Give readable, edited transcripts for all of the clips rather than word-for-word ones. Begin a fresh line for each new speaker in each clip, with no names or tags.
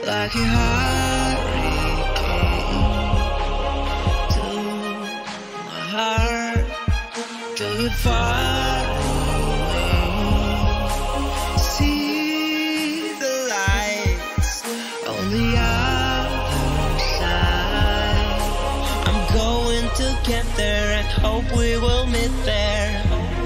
like a hurricane to my heart, till it far away. See the lights on the other side. I'm going to get there and hope we will meet there.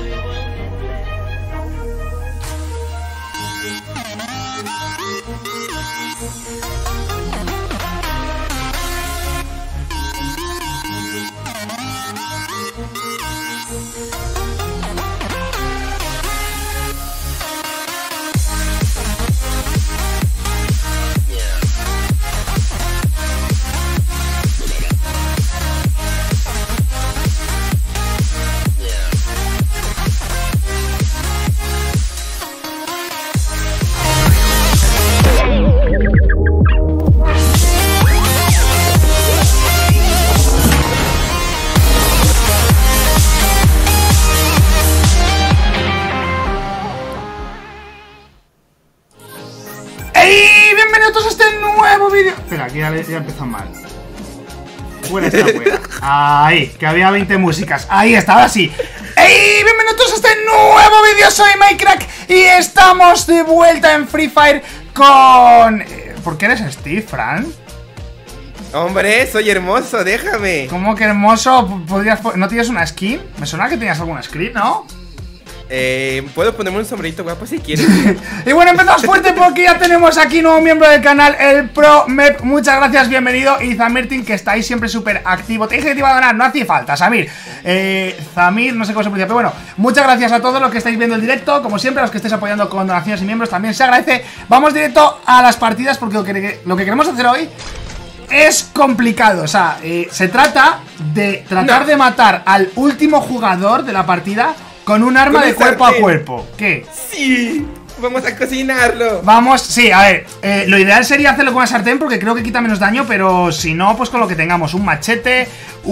Espera, que ya empezó mal. Fuera esta wea. Ahí, que había 20 músicas. Ahí está, ahora sí. ¡Ey! Bienvenidos a este nuevo vídeo. Soy Minecraft y estamos de vuelta en Free Fire con... ¿Por qué eres Steve, Fran?
Hombre, soy hermoso, déjame.
¿Cómo que hermoso? ¿No tienes una skin? Me suena que tenías alguna skin, ¿no?
Puedo ponerme un sombrerito guapo si quieres.
Y bueno, empezamos fuerte porque ya tenemos aquí nuevo miembro del canal, el Pro Mep. Muchas gracias, bienvenido. Y Zamirtin, que estáis siempre súper activo. Te dije que te iba a donar, no hacía falta, Samir. Zamir, no sé cómo se pronuncia, pero bueno, muchas gracias a todos los que estáis viendo el directo. Como siempre, a los que estéis apoyando con donaciones y miembros, también se agradece. Vamos directo a las partidas porque lo que queremos hacer hoy es complicado. O sea, se trata de de matar al último jugador de la partida con un arma de cuerpo a cuerpo. ¿Qué?
Sí, vamos a cocinarlo.
Vamos, sí, a ver, lo ideal sería hacerlo con una sartén porque creo que quita menos daño, pero si no, pues con lo que tengamos, un machete,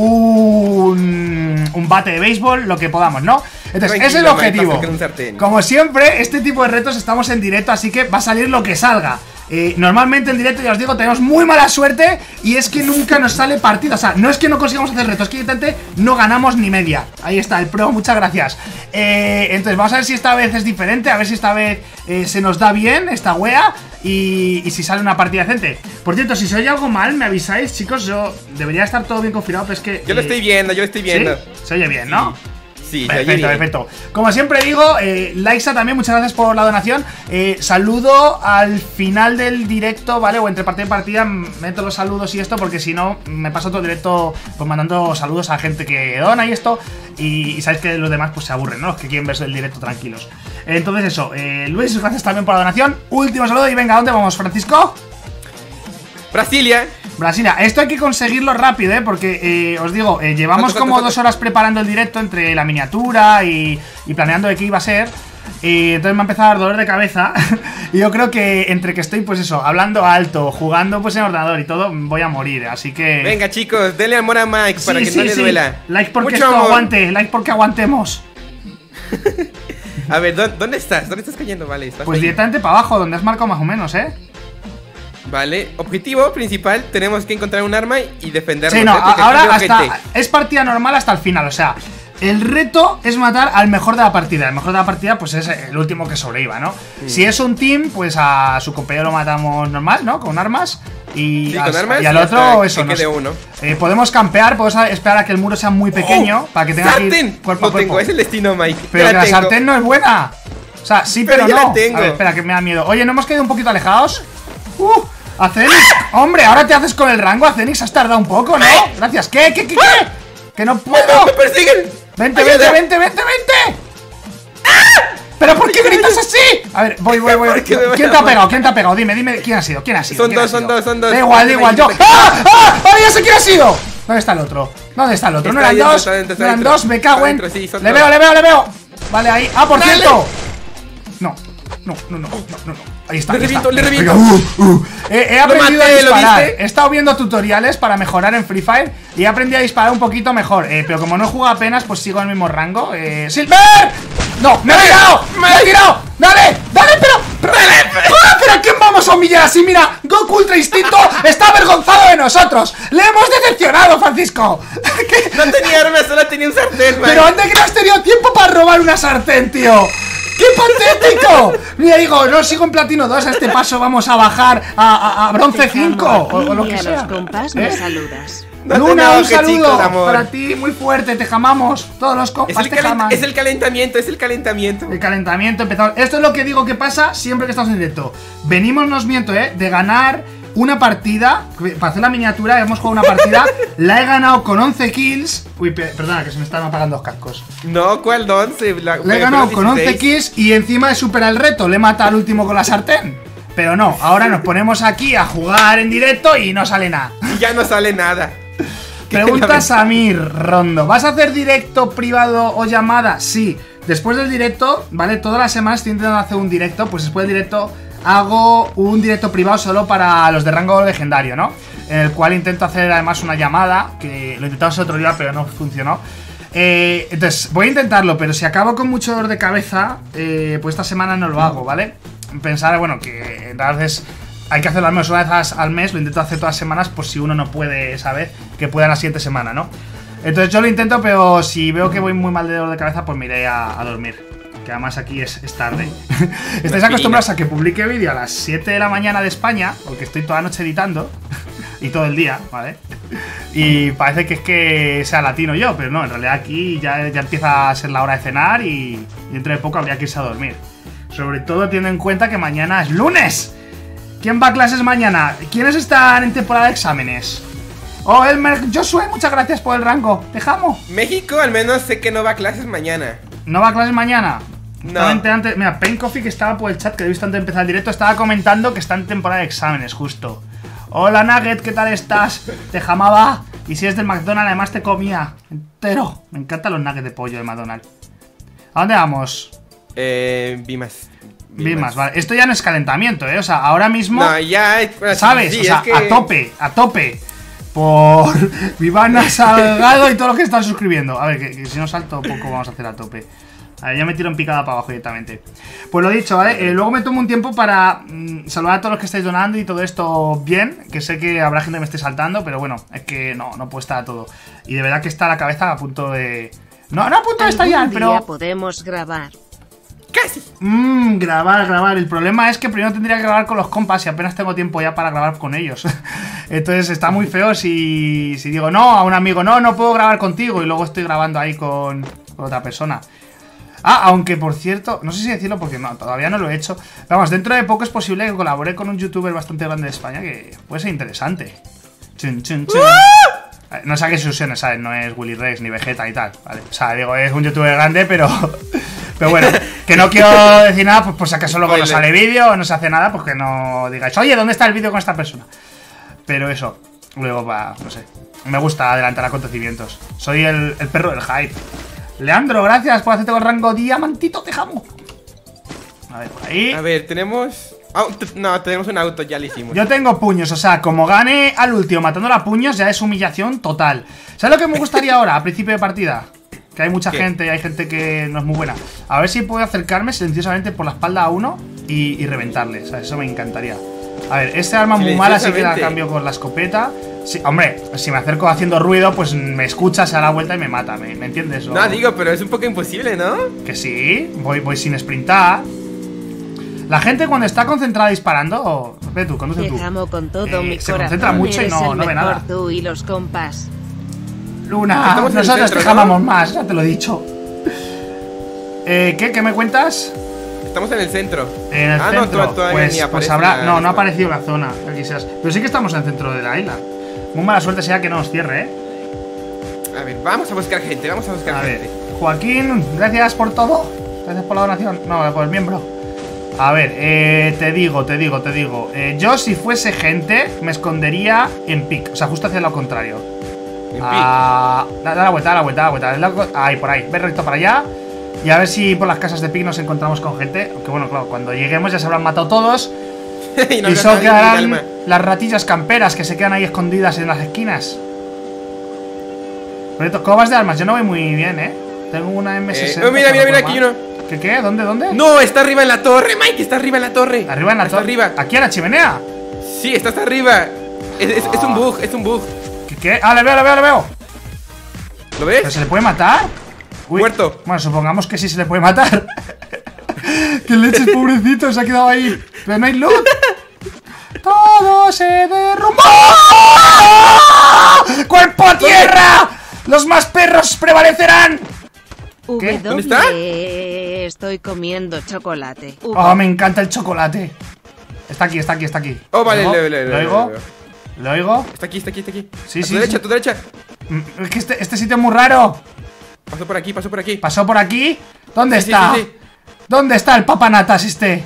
un bate de béisbol, lo que podamos, ¿no? Entonces, ese es el objetivo. Como siempre, este tipo de retos estamos en directo, así que va a salir lo que salga. Normalmente en directo, ya os digo, tenemos muy mala suerte y es que nunca nos sale partida. O sea, no es que no consigamos hacer retos, es que directamente no ganamos ni media. Ahí está, el Pro, muchas gracias. Entonces vamos a ver si esta vez es diferente, a ver si esta vez se nos da bien esta wea y si sale una partida decente. Por cierto, si se oye algo mal, me avisáis, chicos. Yo debería estar todo bien configurado, pero es que...
Yo lo estoy viendo, ¿Sí?
Se oye bien, ¿no?
Sí,
perfecto, perfecto. Como siempre digo, Laisa también, muchas gracias por la donación. Saludo al final del directo, ¿vale? O entre partida y partida meto los saludos y esto, porque si no me paso todo el directo pues mandando saludos a gente que dona y esto. Y sabéis que los demás pues se aburren, ¿no? Los que quieren ver el directo tranquilos. Entonces eso, Luis, gracias también por la donación. Último saludo y venga, ¿a dónde vamos, Francisco?
Brasilia.
Esto hay que conseguirlo rápido, porque os digo, llevamos como 2 horas preparando el directo entre la miniatura y planeando de qué iba a ser. Y entonces me ha empezado a dar dolor de cabeza. Y yo creo que entre que estoy, pues eso, hablando alto, jugando pues en ordenador y todo, voy a morir, así que...
Venga, chicos, denle amor a Mike para que no le duela.
Like porque esto aguante, like porque aguantemos.
A ver, ¿dónde estás? ¿Dónde estás cayendo? Vale, estás
pues ahí directamente para abajo, donde has marcado más o menos,
Vale, objetivo principal, tenemos que encontrar un arma y defendernos.
Sí, no, ahora hasta es partida normal hasta el final, o sea, el reto es matar al mejor de la partida. El mejor de la partida pues es el último que sobreviva, ¿no? Si es un team, pues a su compañero lo matamos normal, ¿no? Con armas. Y,
con armas,
y al otro eso,
que quede uno.
Podemos campear, podemos esperar a que el muro sea muy pequeño para que tenga
¡Sartén!
Que ir cuerpo a cuerpo.
Tengo, es el destino, Mike.
Pero que la sartén no es buena. O sea, sí, pero no.
La tengo.
A ver, espera, que me da miedo. Oye, ¿no hemos quedado un poquito alejados? Acenix, hombre, ahora te haces con el rango. Acenix, has tardado un poco, ¿no? Gracias. ¿Qué? Que no puedo.
¡Me persiguen!
Vente. ¿Pero por qué gritas así? A ver, voy. ¿Quién te ha pegado? Dime, ¿quién ha sido?
Son dos.
Da igual, yo. ¡Ah! Ya sé quién ha sido. ¿Dónde está el otro? No eran dos, me cago en... Le veo. Vale, ahí. Ah, por cierto. No. Ahí está.
Le reviento.
He aprendido a disparar. He estado viendo tutoriales para mejorar en Free Fire y he aprendido a disparar un poquito mejor. Pero como no he jugado apenas, pues sigo en el mismo rango. ¡Silver! ¡No! ¡Me he tirado! ¡Dale! ¡Pero ¿A quién vamos a humillar así? Mira, Goku Ultra Instinto está avergonzado de nosotros. ¡Le hemos decepcionado, Francisco! ¿Qué?
No tenía armas, solo tenía un sartén, man.
¿Pero dónde que no has tenido tiempo para robar una sartén, tío? ¡Qué patético! Mira, digo, no sigo en platino 2, a este paso vamos a bajar a bronce 5 o lo que sea.
Los compas me saludas.
No
Luna,
te
un saludo
chicos, amor.
para ti, muy fuerte, te jamamos. Todos los compas te jaman.
Es el calentamiento, es el calentamiento.
El calentamiento empezó. Esto es lo que digo que pasa siempre que estamos en directo. Venimos, nos miento, de ganar una partida. Para hacer la miniatura, hemos jugado una partida. La he ganado con 11 kills. Uy, perdona, que se me están apagando los cascos.
No, ¿cuál 11?
Le he ganado con 11 kills y encima he superado el reto. Le he matado al último con la sartén. Pero no, ahora nos ponemos aquí a jugar en directo y no sale nada.
Y ya no sale nada.
Pregunta Samir Rondo, ¿vas a hacer directo, privado o llamada? Sí, después del directo, ¿vale? Todas las semanas estoy intentando hacer un directo. Pues después del directo hago un directo privado solo para los de rango legendario, ¿no? En el cual intento hacer además una llamada, que lo intentamos otro día pero no funcionó. Entonces voy a intentarlo, pero si acabo con mucho dolor de cabeza, pues esta semana no lo hago, ¿vale? Pensar, bueno, que entonces hay que hacerlo al menos una vez al mes. Lo intento hacer todas las semanas por si uno no puede esa vez, que pueda la siguiente semana, ¿no? Entonces yo lo intento, pero si veo que voy muy mal de dolor de cabeza, pues me iré a dormir. Que además aquí es tarde. Estáis acostumbrados a que publique vídeo a las 7 de la mañana de España, porque estoy toda la noche editando y todo el día, ¿vale? Y parece que es que sea latino yo, pero no, en realidad aquí ya empieza a ser la hora de cenar y dentro de poco habría que irse a dormir. Sobre todo teniendo en cuenta que mañana es lunes. ¿Quién va a clases mañana? ¿Quiénes están en temporada de exámenes? Oh, Elmer Josué, muchas gracias por el rango. Te jamo.
México al menos sé que no va a clases mañana.
¿No va a clases mañana?
No.
Antes, mira, Pain Coffee, que estaba por el chat, que lo he visto antes de empezar el directo, estaba comentando que está en temporada de exámenes, justo. Hola Nugget, ¿qué tal estás? Te jamaba. Y si es del McDonald's, además te comía entero. Me encantan los nuggets de pollo de McDonald's. ¿A dónde vamos?
Bimas.
Bimas, vale. Esto ya no es calentamiento, O sea, ahora mismo.
No, ya. Bueno,
¿sabes?
sí,
o sea,
es que...
a tope. Por Vivana Salgado y todo lo que están suscribiendo. A ver, que si no salto poco vamos a hacer a tope. A ver, ya me tiro en picada para abajo directamente. Pues lo dicho, ¿vale? Luego me tomo un tiempo para saludar a todos los que estáis donando y todo esto bien. Que sé que habrá gente que me esté saltando, pero bueno, es que no puedo estar a todo. Y de verdad que está la cabeza a punto de... No a punto de estallar, pero...
podemos grabar.
Casi.
Grabar. El problema es que primero tendría que grabar con los compas y apenas tengo tiempo ya para grabar con ellos. Entonces está muy feo si digo no a un amigo, no puedo grabar contigo y luego estoy grabando ahí con otra persona. Aunque por cierto, no sé si decirlo porque no, todavía no lo he hecho. Vamos, dentro de poco es posible que colabore con un youtuber bastante grande de España que puede ser interesante. Chun. No saques ilusiones, ¿sabes? No es Willy Rex ni Vegeta y tal, ¿vale? O sea, digo, es un youtuber grande, pero bueno, que no quiero decir nada, pues por si acaso luego no sale vídeo o no se hace nada, pues que no digáis, oye, ¿dónde está el vídeo con esta persona? Pero eso, luego va, no sé. Me gusta adelantar acontecimientos. Soy el perro del hype. Leandro, gracias por hacerte con rango diamantito, te jamo. A ver, por ahí.
A ver, tenemos... no, tenemos un auto, ya lo hicimos.
Yo tengo puños, o sea, como gane al último matándola a puños, ya es humillación total. ¿Sabes lo que me gustaría ahora, a principio de partida? Que hay mucha gente y hay gente que no es muy buena. A ver si puedo acercarme silenciosamente por la espalda a uno y reventarle, ¿sabes? Eso me encantaría. A ver, este arma muy mala, así que la cambio por la escopeta. Sí, hombre, si me acerco haciendo ruido, pues me escucha, se da la vuelta y me mata, ¿me entiendes?
No, digo, pero es un poco imposible, ¿no?
Que sí, voy sin sprintar. La gente cuando está concentrada disparando, ve tú, conduce tú.
Te amo con todo mi
se
corazón.
concentra mucho y no ve nada.
Tú y los compas.
Luna, nosotros te jamamos más, ya te lo he dicho. ¿Qué me cuentas?
Estamos en el centro.
En el centro,
no, todavía ni
pues habrá... No ha aparecido la zona, quizás. Pero sí que estamos en el centro de la isla. Muy mala suerte sea que no nos cierre,
A ver, vamos a buscar gente, vamos a buscar gente.
Ver, Joaquín, gracias por todo. Gracias por la donación. No, por el miembro. A ver, te digo. Yo si fuese gente, me escondería en pic. O sea, justo hacia lo contrario.
En pic.
Da la vuelta. Ahí, por ahí. Ve recto para allá. Y a ver si por las casas de pic nos encontramos con gente. Aunque bueno, claro, cuando lleguemos ya se habrán matado todos. y solo quedarán las ratillas camperas que se quedan ahí escondidas en las esquinas. ¿Cómo vas de armas? Yo no voy muy bien, Tengo una M60.
Mira, aquí uno.
¿Qué? ¿Dónde?
No, está arriba en la torre, Mike, está arriba en la torre.
Arriba en la
Está
torre.
arriba.
¿Aquí en la chimenea?
Sí, está hasta arriba. Es un bug, es un bug.
¿Qué? Ah, le veo.
¿Lo
¿Pero
ves?
se le puede matar? Uy.
Muerto.
Bueno, supongamos que sí se le puede matar. ¡Qué leches, pobrecito! Se ha quedado ahí. Pero no hay loot. Todo se derrumbó. ¡Cuerpo a tierra! ¡Los más perros prevalecerán! ¿Qué?
¿Dónde está?
Estoy comiendo chocolate.
Oh, me encanta el chocolate. Está aquí.
Oh, vale,
¿Lo
lo
oigo? ¿Lo oigo?
Está aquí.
Sí,
A
sí.
tu derecha, a tu derecha.
Es que este sitio es muy raro.
Pasó por aquí.
¿Pasó por aquí? ¿Dónde
Sí,
está?
sí.
¿Dónde está el papanatas este?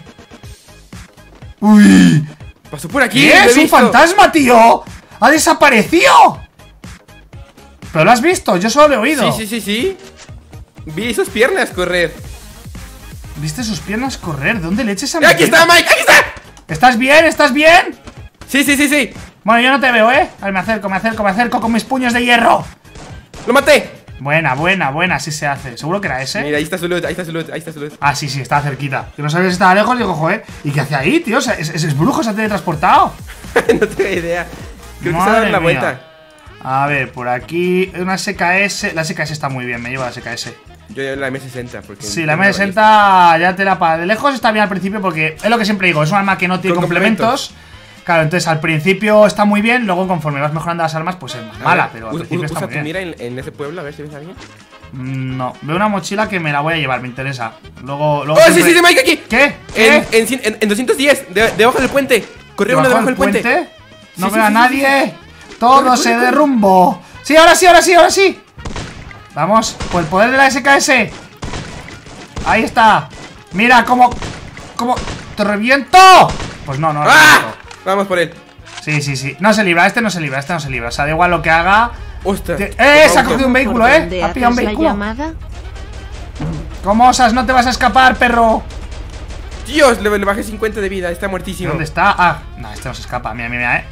¡Uy!
Pasó por aquí.
¿Qué?
lo he
¡Es un
visto.
fantasma, tío! ¡Ha desaparecido! ¿Pero lo has visto? Yo solo lo he oído.
Sí. Vi sus piernas correr.
¿Viste sus piernas correr? ¿Dónde le eches a
¡Aquí está, Mike! ¡Aquí está!
¿Estás bien? ¿Estás bien?
Sí.
Bueno, yo no te veo, ¿eh? A ver, me acerco con mis puños de hierro.
¡Lo maté!
Buena, así se hace. ¿Seguro que era ese?
Mira, ahí está su loot.
Ah, sí, estaba cerquita. Que no sabía si estaba lejos, digo, joder. ¿Y qué hace ahí, tío? O sea, ¿es brujo? ¿Se ha teletransportado?
No tengo idea. Creo que se
Madre
ha dado la
mía.
vuelta.
A ver, por aquí una SKS. La SKS está muy bien, me lleva la SKS.
Yo llevo la M60 porque
Sí, la M60 ya te la para. De lejos está bien al principio porque es lo que siempre digo, es un arma que no tiene
Con
complementos. Claro, entonces al principio está muy bien, luego conforme vas mejorando las armas, pues es más mala, pero al principio está
usa
muy
tu
bien.
mira en ese pueblo, a ver si ves a alguien.
No, veo una mochila que me la voy a llevar, me interesa. Luego
¡Oh,
siempre-
sí, Mike, aquí!
¿Qué?
En 210, debajo del puente. Corrió uno debajo del puente.
No
Sí,
veo a
sí,
nadie. Todo se derrumbó. Sí, ahora sí. Vamos, por el poder de la SKS. Ahí está. Mira cómo te reviento. Pues no
¡Ah!
reviento.
Vamos por él.
Sí. No se libra, este no se libra. O sea, da igual lo que haga.
¡Ostras!
Se ha cogido un vehículo,
¿Por dónde
Ha pillado un
haces la
vehículo.
llamada?
¿Cómo osas? No te vas a escapar, perro.
Dios, le bajé 50 de vida, está muertísimo.
¿Dónde está? Ah, no, este no se escapa. Mira,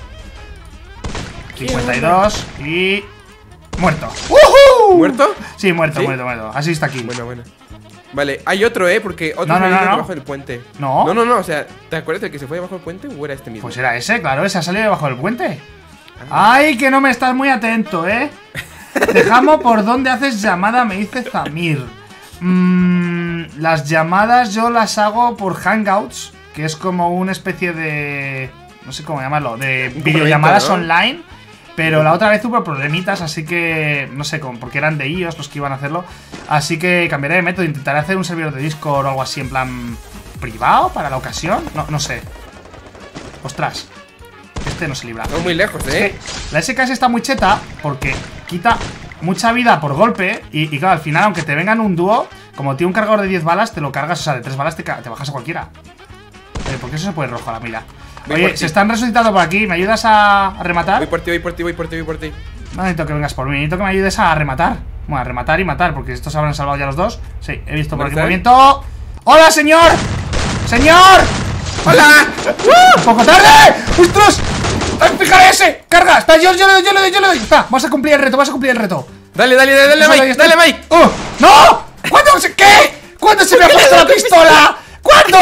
52 y... Muerto. ¡Woohoo!
¿Muerto?
Sí, muerto. Así está aquí.
Bueno. Vale, hay otro, porque otro
No,
se ha ido
no.
debajo del puente.
No.
No, o sea, ¿te acuerdas del que se fue debajo del puente o era este mismo?
Pues era ese, claro, ese ha salido debajo del puente. Ay, que no me estás muy atento, Dejamos por dónde haces llamada, me dice Zamir. Las llamadas yo las hago por Hangouts, que es como una especie de... no sé cómo llamarlo, de videollamadas
¿no?
online. Pero la otra vez hubo problemitas, así que... no sé, porque eran de iOS los que iban a hacerlo. Así que cambiaré de método, intentaré hacer un servidor de Discord o algo así en plan... privado para la ocasión. No sé. Ostras. Este no se libra.
Estamos muy lejos,
Es que la SKS está muy cheta porque quita mucha vida por golpe. Y claro, al final, aunque te vengan un dúo, como tiene un cargador de 10 balas, te lo cargas, o sea, de 3 balas te bajas a cualquiera. Porque eso se pone rojo a la mira. Oye, se están resucitando por aquí. ¿Me ayudas a rematar?
Voy por ti.
No necesito que vengas por mí, necesito que me ayudes a rematar. Bueno, a rematar y matar, porque estos se habrán salvado ya los dos. Sí, he visto por aquí movimiento. ¡Hola, señor! ¡Señor!
¡Hola!
¡Un poco tarde! ¡Ostras! ¡Fíjate ese! ¡Carga! Está, yo le doy. Está, vamos a cumplir el reto.
Dale, Mike, Mike.
¡No! ¿Cuándo se qué? ¿Cuándo se me ha puesto la pistola? ¿Cuándo?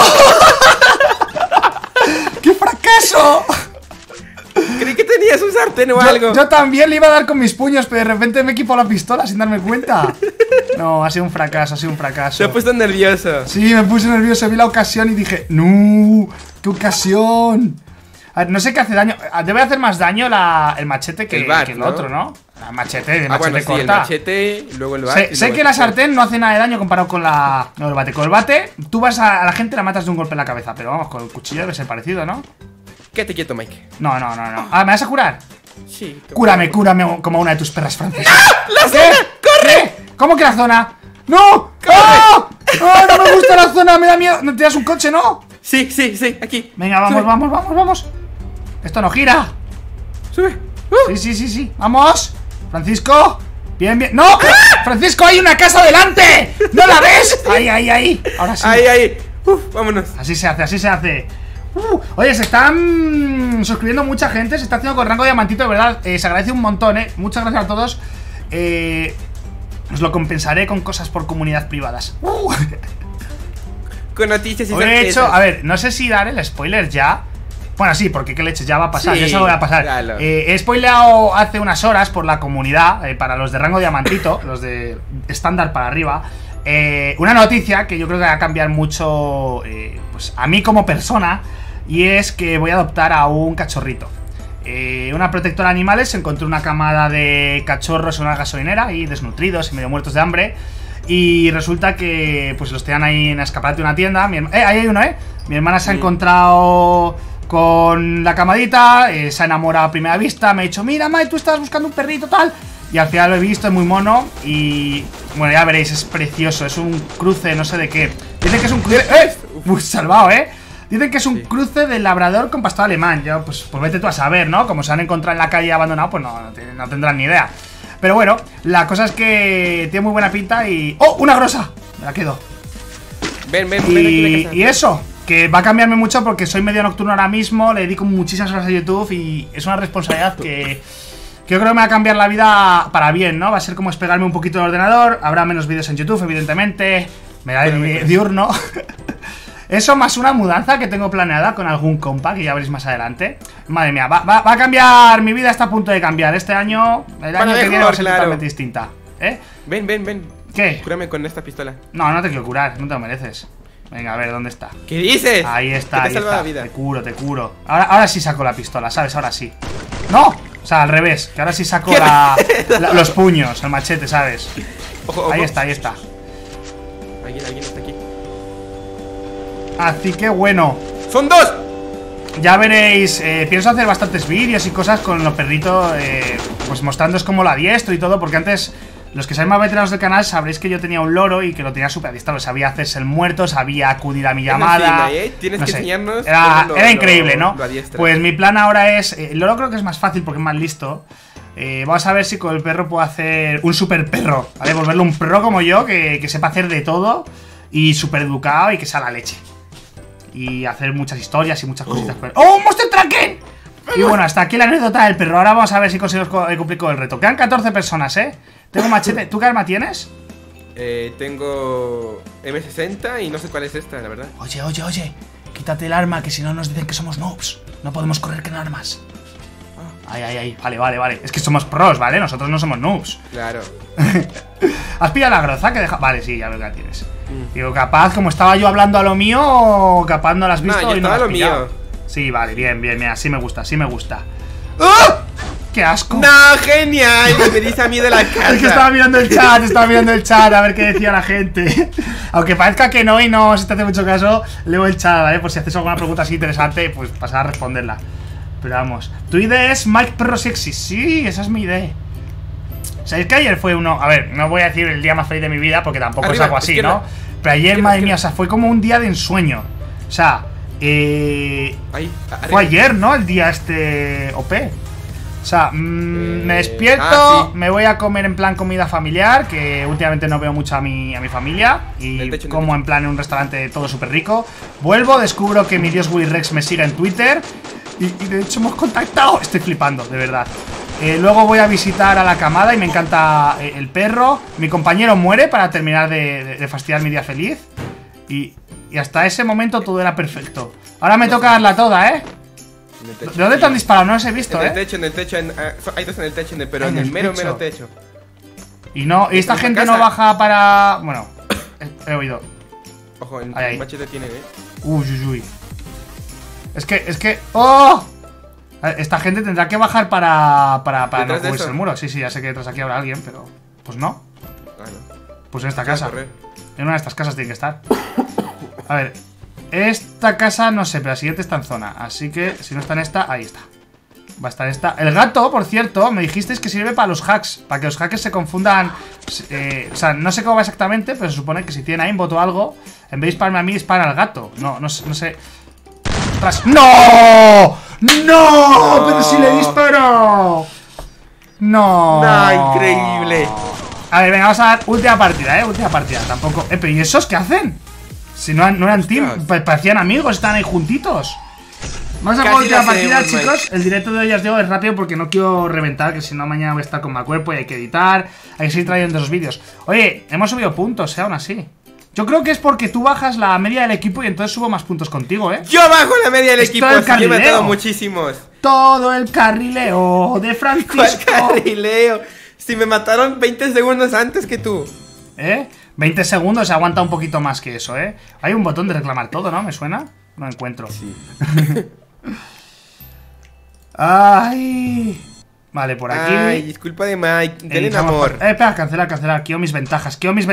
¡Qué fracaso!
Creí que tenías un sartén o algo.
Yo también le iba a dar con mis puños, pero de repente me equipo la pistola sin darme cuenta. No, ha sido un fracaso,
Se ha puesto nervioso.
Sí, me puse nervioso, vi la ocasión y dije, ¡no! ¡Qué ocasión! A ver, no sé qué hace daño. Debe hacer más daño el machete que el otro, ¿no? El machete
Bueno, sí,
corta.
el machete, luego el bate.
Sé que la sartén no hace nada de daño comparado con el bate. Con el bate, tú vas a la gente y la matas de un golpe en la cabeza. Pero vamos, con el cuchillo debe ser parecido, ¿no?
Quédate quieto, Mike.
No. Ah, ¿me vas a curar?
Sí.
Cúrame como una de tus perras francesas.
¡La zona! ¡Corre!
¿Cómo que la zona? ¡No! ¡Oh! ¡Oh, no me gusta la zona! ¡Me da miedo! ¿No tienes un coche, no?
Sí, aquí.
Venga, vamos. Esto no gira.
Sube.
Sí. ¡Vamos! Francisco. Bien. ¡No! ¡Francisco, hay una casa delante! ¿No la ves? Ahí. Ahora sí.
Ahí. Vámonos.
Así se hace. Oye, se están suscribiendo mucha gente. Se está haciendo con rango diamantito, de verdad. Se agradece un montón, Muchas gracias a todos. Os lo compensaré con cosas por comunidad privadas.
con noticias y
Hoy he hecho,
sorpresas.
a ver, no sé si dar el spoiler ya. Bueno, sí, porque qué leches, ya va a pasar,
Sí,
ya se va a pasar.
claro.
He spoileado hace unas horas por la comunidad, para los de rango diamantito, los de estándar para arriba, una noticia que yo creo que va a cambiar mucho pues a mí como persona, y es que voy a adoptar a un cachorrito. Una protectora de animales encontró una camada de cachorros en una gasolinera y desnutridos y medio muertos de hambre. Y resulta que pues los tenían ahí en el escaparate de una tienda. Ahí hay uno, Mi hermana se ha encontrado con la camadita, se ha enamorado a primera vista. Me ha dicho, mira, Mai, tú estabas buscando un perrito, tal. Y al final lo he visto, es muy mono. Y bueno, ya veréis, es precioso. Es un cruce, no sé de qué. Dicen que es un cruce. Pues salvado, Dicen que es un cruce de labrador con pastor alemán. Yo, pues vete tú a saber, ¿no? Como se han encontrado en la calle abandonado, pues no tendrán ni idea. Pero bueno, la cosa es que tiene muy buena pinta y... ¡Oh! ¡Una grosa! Me la quedo.
Ven aquí a la casa.
Y eso, que va a cambiarme mucho porque soy medio nocturno ahora mismo, le dedico muchísimas horas a YouTube y es una responsabilidad que yo creo que me va a cambiar la vida para bien, ¿no? Va a ser como despegarme un poquito del ordenador, habrá menos vídeos en YouTube, evidentemente, me da diurno. Eso más una mudanza que tengo planeada con algún compa, que ya veréis más adelante. Madre mía, va a cambiar, mi vida está a punto de cambiar. Este año, el año que viene va a ser totalmente distinta.
Ven.
¿Qué?
Cúrame con esta pistola.
No te quiero curar, no te lo mereces. Venga, a ver, ¿dónde está?
¿Qué dices?
Ahí está,
Que
ahí
te salva
está.
la vida.
Te curo. Ahora sí saco la pistola, ¿sabes? Ahora sí. ¡No! O sea, al revés, que ahora sí saco los puños, el machete, ¿sabes?
Ojo.
Ahí está.
Alguien está aquí.
Así que bueno,
¡Son dos!
ya veréis, pienso hacer bastantes vídeos y cosas con los perritos, pues mostrándoos cómo lo adiestro y todo, porque antes, los que sois más veteranos del canal, sabréis que yo tenía un loro y que lo tenía súper adiestrado, sabía hacerse el muerto, sabía acudir a mi llamada.
Tienes que enseñarnos.
Era increíble, ¿no?
Lo adiestras.
Pues mi plan ahora es, el loro creo que es más fácil porque es más listo. Vamos a ver si con el perro puedo hacer un super perro, ¿vale? Volverlo un perro como yo, que sepa hacer de todo y súper educado y que sea la leche. Y hacer muchas historias y muchas cositas. ¡Oh, un Monster Trucking! Y bueno, hasta aquí la anécdota del perro. Ahora vamos a ver si conseguimos cumplir con el reto. Quedan 14 personas, Tengo machete. ¿Tú qué arma tienes?
Tengo M60 y no sé cuál es esta, la verdad.
Oye. Quítate el arma, que si no nos dicen que somos noobs. No podemos correr con armas. Ay. Vale. Es que somos pros, ¿vale? Nosotros no somos noobs.
Claro.
¿Has pillado la groza que deja? Vale, sí, ya veo que la tienes. Digo, capaz, como estaba yo hablando a lo mío, capaz no la has visto
yo
y no la
estaba
has
a lo
pillado.
mío.
Sí, vale, bien, así me gusta. ¡Ah! ¡Qué asco!
¡No, genial! Me dice a mí de la casa.
Es que estaba mirando el chat, a ver qué decía la gente. Aunque parezca que no y no se te hace mucho caso, leo el chat, ¿vale? Por si haces alguna pregunta así interesante, pues pasar a responderla. Pero vamos, tu idea es Mike Perro Sexy. Sí, esa es mi idea. ¿Sabéis que ayer fue uno? A ver, no voy a decir el día más feliz de mi vida porque tampoco
Arriba,
es algo así,
izquierda.
¿no? Pero ayer, madre mía, o sea, fue como un día de ensueño. O sea,
Ahí,
fue ayer, ¿no? El día OP. O sea, me despierto,
sí.
me voy a comer en plan comida familiar, que últimamente no veo mucho a mi familia. Y como en plan en un restaurante todo súper rico. Vuelvo, descubro que mi dios Willy Rex me sigue en Twitter. Y de hecho hemos contactado. Estoy flipando, de verdad. Luego voy a visitar a la camada y me encanta el perro. Mi compañero muere para terminar de fastidiar mi día feliz. Y hasta ese momento todo era perfecto. Ahora me toca darla toda, ¿De dónde te han disparado? No los he visto,
En el techo, hay dos en el techo, pero en el mero techo.
Y esta
en
gente
casa.
no baja para... Bueno, he oído.
Ojo, el
Ahí.
machete tiene,
Uy. Es que... ¡Oh! A ver, esta gente tendrá que bajar para no
¿Detrás de
cubrirse
eso?
el muro. Sí, ya sé que detrás aquí habrá alguien, pero... Pues no.
No.
Pues en esta
Voy a
casa.
correr.
En una de estas casas tiene que estar. A ver, esta casa no sé, pero la siguiente está en zona. Así que si no está en esta, ahí está. Va a estar esta. El gato, por cierto, me dijisteis que sirve para los hacks. Para que los hackers se confundan. O sea, no sé cómo va exactamente, pero se supone que si tiene aimbot o algo, en vez de dispararme a mí, dispara al gato. No sé. ¡Ostras! ¡No! ¡No! ¡Pero si le disparo! ¡No!
¡No, increíble!
A ver, venga, vamos a dar última partida, última partida. Tampoco. Pero ¿y esos qué hacen? Si no eran team, parecían amigos, estaban ahí juntitos. Vamos a jugar última partida, chicos. El directo de hoy, ya os digo, es rápido porque no quiero reventar, que si no mañana voy a estar con mal cuerpo y hay que editar. Hay que seguir trayendo los vídeos. Oye, hemos subido puntos, aún así. Yo creo que es porque tú bajas la media del equipo y entonces subo más puntos contigo, ¿eh?
Yo bajo la media del
Es
equipo,
todo el
así que me he
carrileo.
matado muchísimos.
Todo el carrileo de
¿Cuál
Francisco.
carrileo? Si me mataron 20 segundos antes que tú.
20 segundos, se aguanta un poquito más que eso, ¿eh? Hay un botón de reclamar todo, ¿no? ¿Me suena? No encuentro.
Sí.
Ay. Vale, por aquí.
Ay, disculpa de Mike. Denle
Iniciamos
amor.
por- espera, cancelar. Quiero mis ventajas,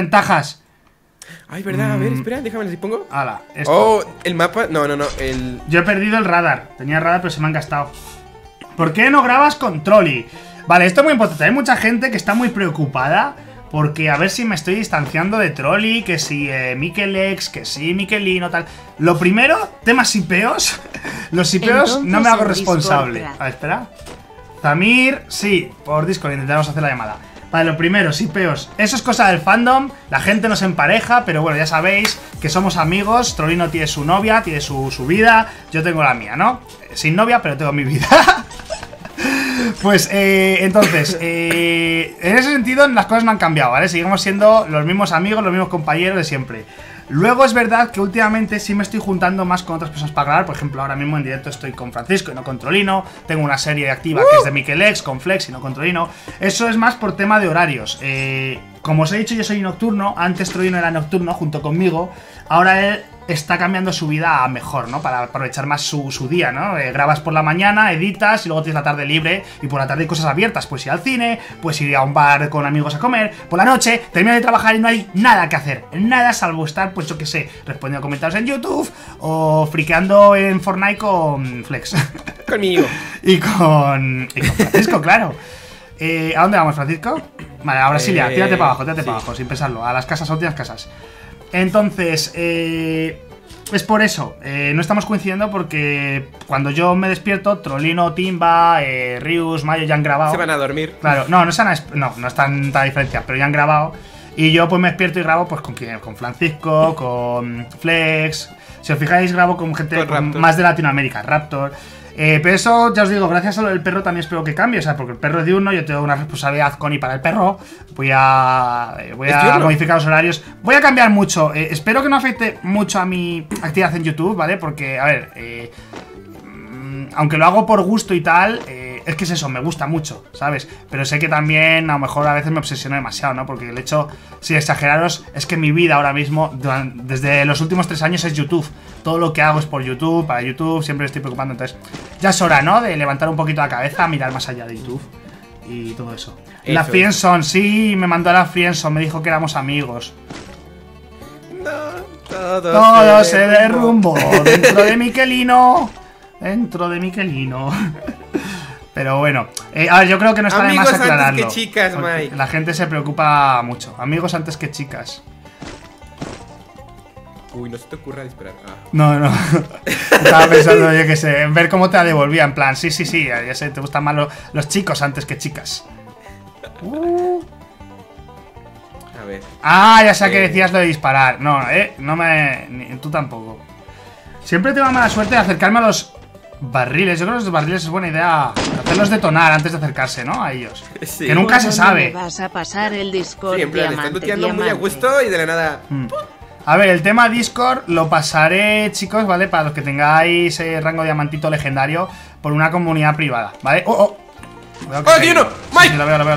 Ay, verdad, a ver, espera, déjame si pongo.
Hala, esto.
Oh, el mapa. No, el.
Yo he perdido el radar. Tenía radar, pero se me han gastado. ¿Por qué no grabas con Trolli? Vale, esto es muy importante. Hay mucha gente que está muy preocupada porque a ver si me estoy distanciando de Trolli, que si Mikelex, que si Mikelino, tal. Lo primero, temas sipeos. Los sipeos
Entonces,
no me hago
en
responsable.
Discord,
A ver, espera. Zamir, sí, por Discord intentaremos hacer la llamada. Vale, lo primero, sipeos. Eso es cosa del fandom, la gente nos empareja, pero bueno, ya sabéis que somos amigos. Trollino tiene su novia, tiene su vida, yo tengo la mía, ¿no? Sin novia, pero tengo mi vida. Pues, entonces, en ese sentido las cosas no han cambiado, ¿vale? Seguimos siendo los mismos amigos, los mismos compañeros de siempre. Luego es verdad que últimamente sí me estoy juntando más con otras personas para grabar. Por ejemplo, ahora mismo en directo estoy con Francisco y no con Trollino. Tengo una serie activa que es de Mikelex, con Flex y no con Trollino. Eso es más por tema de horarios. Como os he dicho, yo soy nocturno. Antes Trollino era nocturno junto conmigo. Ahora él está cambiando su vida a mejor, ¿no? Para aprovechar más su día, ¿no? Grabas por la mañana, editas y luego tienes la tarde libre. Y por la tarde hay cosas abiertas. Pues ir al cine, pues ir a un bar con amigos a comer. Por la noche termino de trabajar y no hay nada que hacer. Nada salvo estar, pues yo qué sé, respondiendo a comentarios en YouTube o friqueando en Fortnite con Flex.
Conmigo.
y con Francisco, claro. ¿A dónde vamos, Francisco? Vale, ahora sí, ya, tírate para abajo, sin pensarlo. A las casas, a últimas casas. Entonces, es por eso. No estamos coincidiendo porque cuando yo me despierto, Trollino, Timba, Rius, Mayo ya han grabado.
Se van a dormir.
Claro, no es tanta diferencia, pero ya han grabado. Y yo pues me despierto y grabo pues con quién, con Francisco, con Flex. Si os fijáis, grabo con gente
Raptor.
más de Latinoamérica, Raptor. Pero eso, ya os digo, gracias a lo del perro también espero que cambie, o sea, porque el perro es diurno, yo tengo una responsabilidad con y para el perro. Voy a modificar los horarios. Voy a cambiar mucho. Espero que no afecte mucho a mi actividad en YouTube, ¿vale? Porque, a ver, aunque lo hago por gusto y tal, es que es eso, me gusta mucho, ¿sabes? Pero sé que también a lo mejor a veces me obsesiono demasiado, ¿no? Porque el hecho, sin exageraros, es que mi vida ahora mismo, desde los últimos 3 años es YouTube. Todo lo que hago es por YouTube, para YouTube, siempre me estoy preocupando. Entonces, ya es hora, ¿no? De levantar un poquito la cabeza, mirar más allá de YouTube y todo eso. La Friendzone, sí, me mandó a la Friendzone, me dijo que éramos amigos.
No,
Todo se derrumbó dentro de Mikelino. Dentro de Mikelino. Pero bueno, a ver, yo creo que no está de más
Amigos antes
aclararlo.
que chicas,
porque
Mike.
la gente se preocupa mucho. Amigos antes que chicas.
Uy, no se te ocurra disparar. Ah.
No. Estaba pensando, yo qué sé, en ver cómo te la devolvía. En plan, sí, ya sé, te gustan más los chicos antes que chicas.
A ver.
Ah, ya sé que decías lo de disparar. No, tú tampoco. Siempre tengo mala suerte de acercarme a los barriles. Yo creo que los barriles es buena idea hacerlos detonar antes de acercarse, ¿no? A ellos.
Sí.
Que nunca se
¿Cuándo
sabe.
me vas a pasar el Discord
Sí, en plan, estás
diamante,
looteando muy a
diamante?
gusto y de la nada.
A ver, el tema Discord lo pasaré, chicos, ¿vale? Para los que tengáis rango diamantito legendario por una comunidad privada, ¿vale? ¡Oh! Cuidado que
¡Oh,
se
tío,
ha ido.
no! ¡Mike!
Sí, lo veo.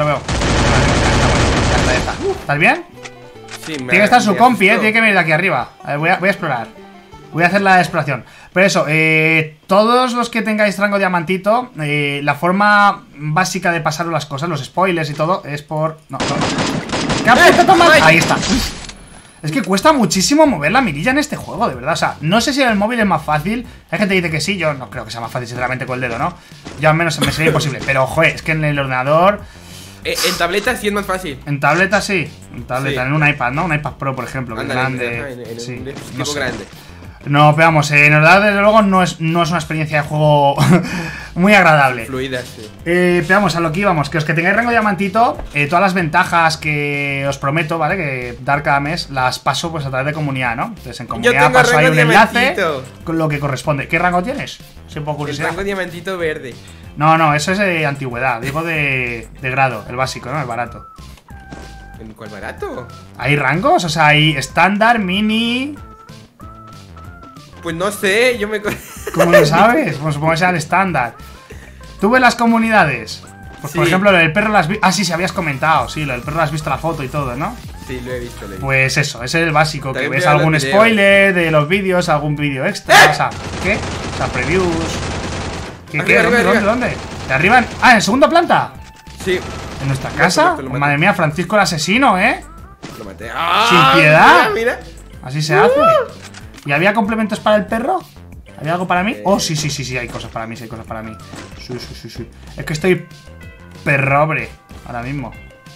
Ya está. ¿Estás bien?
Sí,
Tiene que estar su compi, tiene que venir de aquí arriba. A ver, voy a explorar. Voy a hacer la exploración. Pero eso, todos los que tengáis rango diamantito, la forma básica de pasaros las cosas, los spoilers y todo, es por... No. ¿Qué puta toma? Ahí está. Es que cuesta muchísimo mover la mirilla en este juego, de verdad. O sea, no sé si en el móvil es más fácil. Hay gente que dice que sí, yo no creo que sea más fácil, sinceramente, con el dedo, ¿no? Yo al menos me sería imposible. Pero, joder, es que en el ordenador...
En tableta sí es más fácil.
En tableta sí,
Sí.
en un iPad, ¿no? Un iPad Pro, por ejemplo, que es
Ándale,
grande.
en
Sí,
un
no
dispositivo
sé.
grande.
No, pero vamos, en verdad, desde luego, no es una experiencia de juego muy agradable.
Fluida, sí.
Pero vamos, a lo que íbamos, que los que tengáis rango diamantito, todas las ventajas que os prometo, ¿vale? Que dar cada mes, las paso pues a través de comunidad, ¿no? Entonces en comunidad
tengo
paso ahí
rango
un enlace
diamantito.
con lo que corresponde. ¿Qué rango tienes? Si por
El
curiosidad.
rango diamantito verde.
No, eso es de antigüedad, digo de grado, el básico, ¿no? El barato.
¿En cuál barato?
Hay rangos, o sea, hay estándar, mini.
Pues no sé, yo me...
¿Cómo lo sabes? Pues supongo que sea el estándar. ¿Tú ves las comunidades? Pues por
Sí.
ejemplo, lo del perro lo has visto. Ah, sí, habías comentado. Sí, lo del perro lo has visto la foto y todo, ¿no?
Sí, lo he visto,
Pues eso, ese es el básico. Que
También
ves
veo los
algún
videos.
spoiler de los vídeos, algún vídeo extra. O sea, ¿qué? O sea, previews. ¿Qué?
Arriba,
¿Dónde,
arriba,
dónde, dónde? ¿De arriba? Ah, ¿en segunda planta?
Sí,
¿En nuestra casa?
lo maté.
Madre mía, Francisco el asesino, ¿eh?
lo maté.
Sin piedad.
Mira, mira.
Así se hace. ¿Y había complementos para el perro? ¿Había algo para mí? Oh, sí, sí, sí, sí, hay cosas para mí, sí, hay cosas para mí. Sí, sí, sí, sí. Es que estoy perrobre ahora mismo.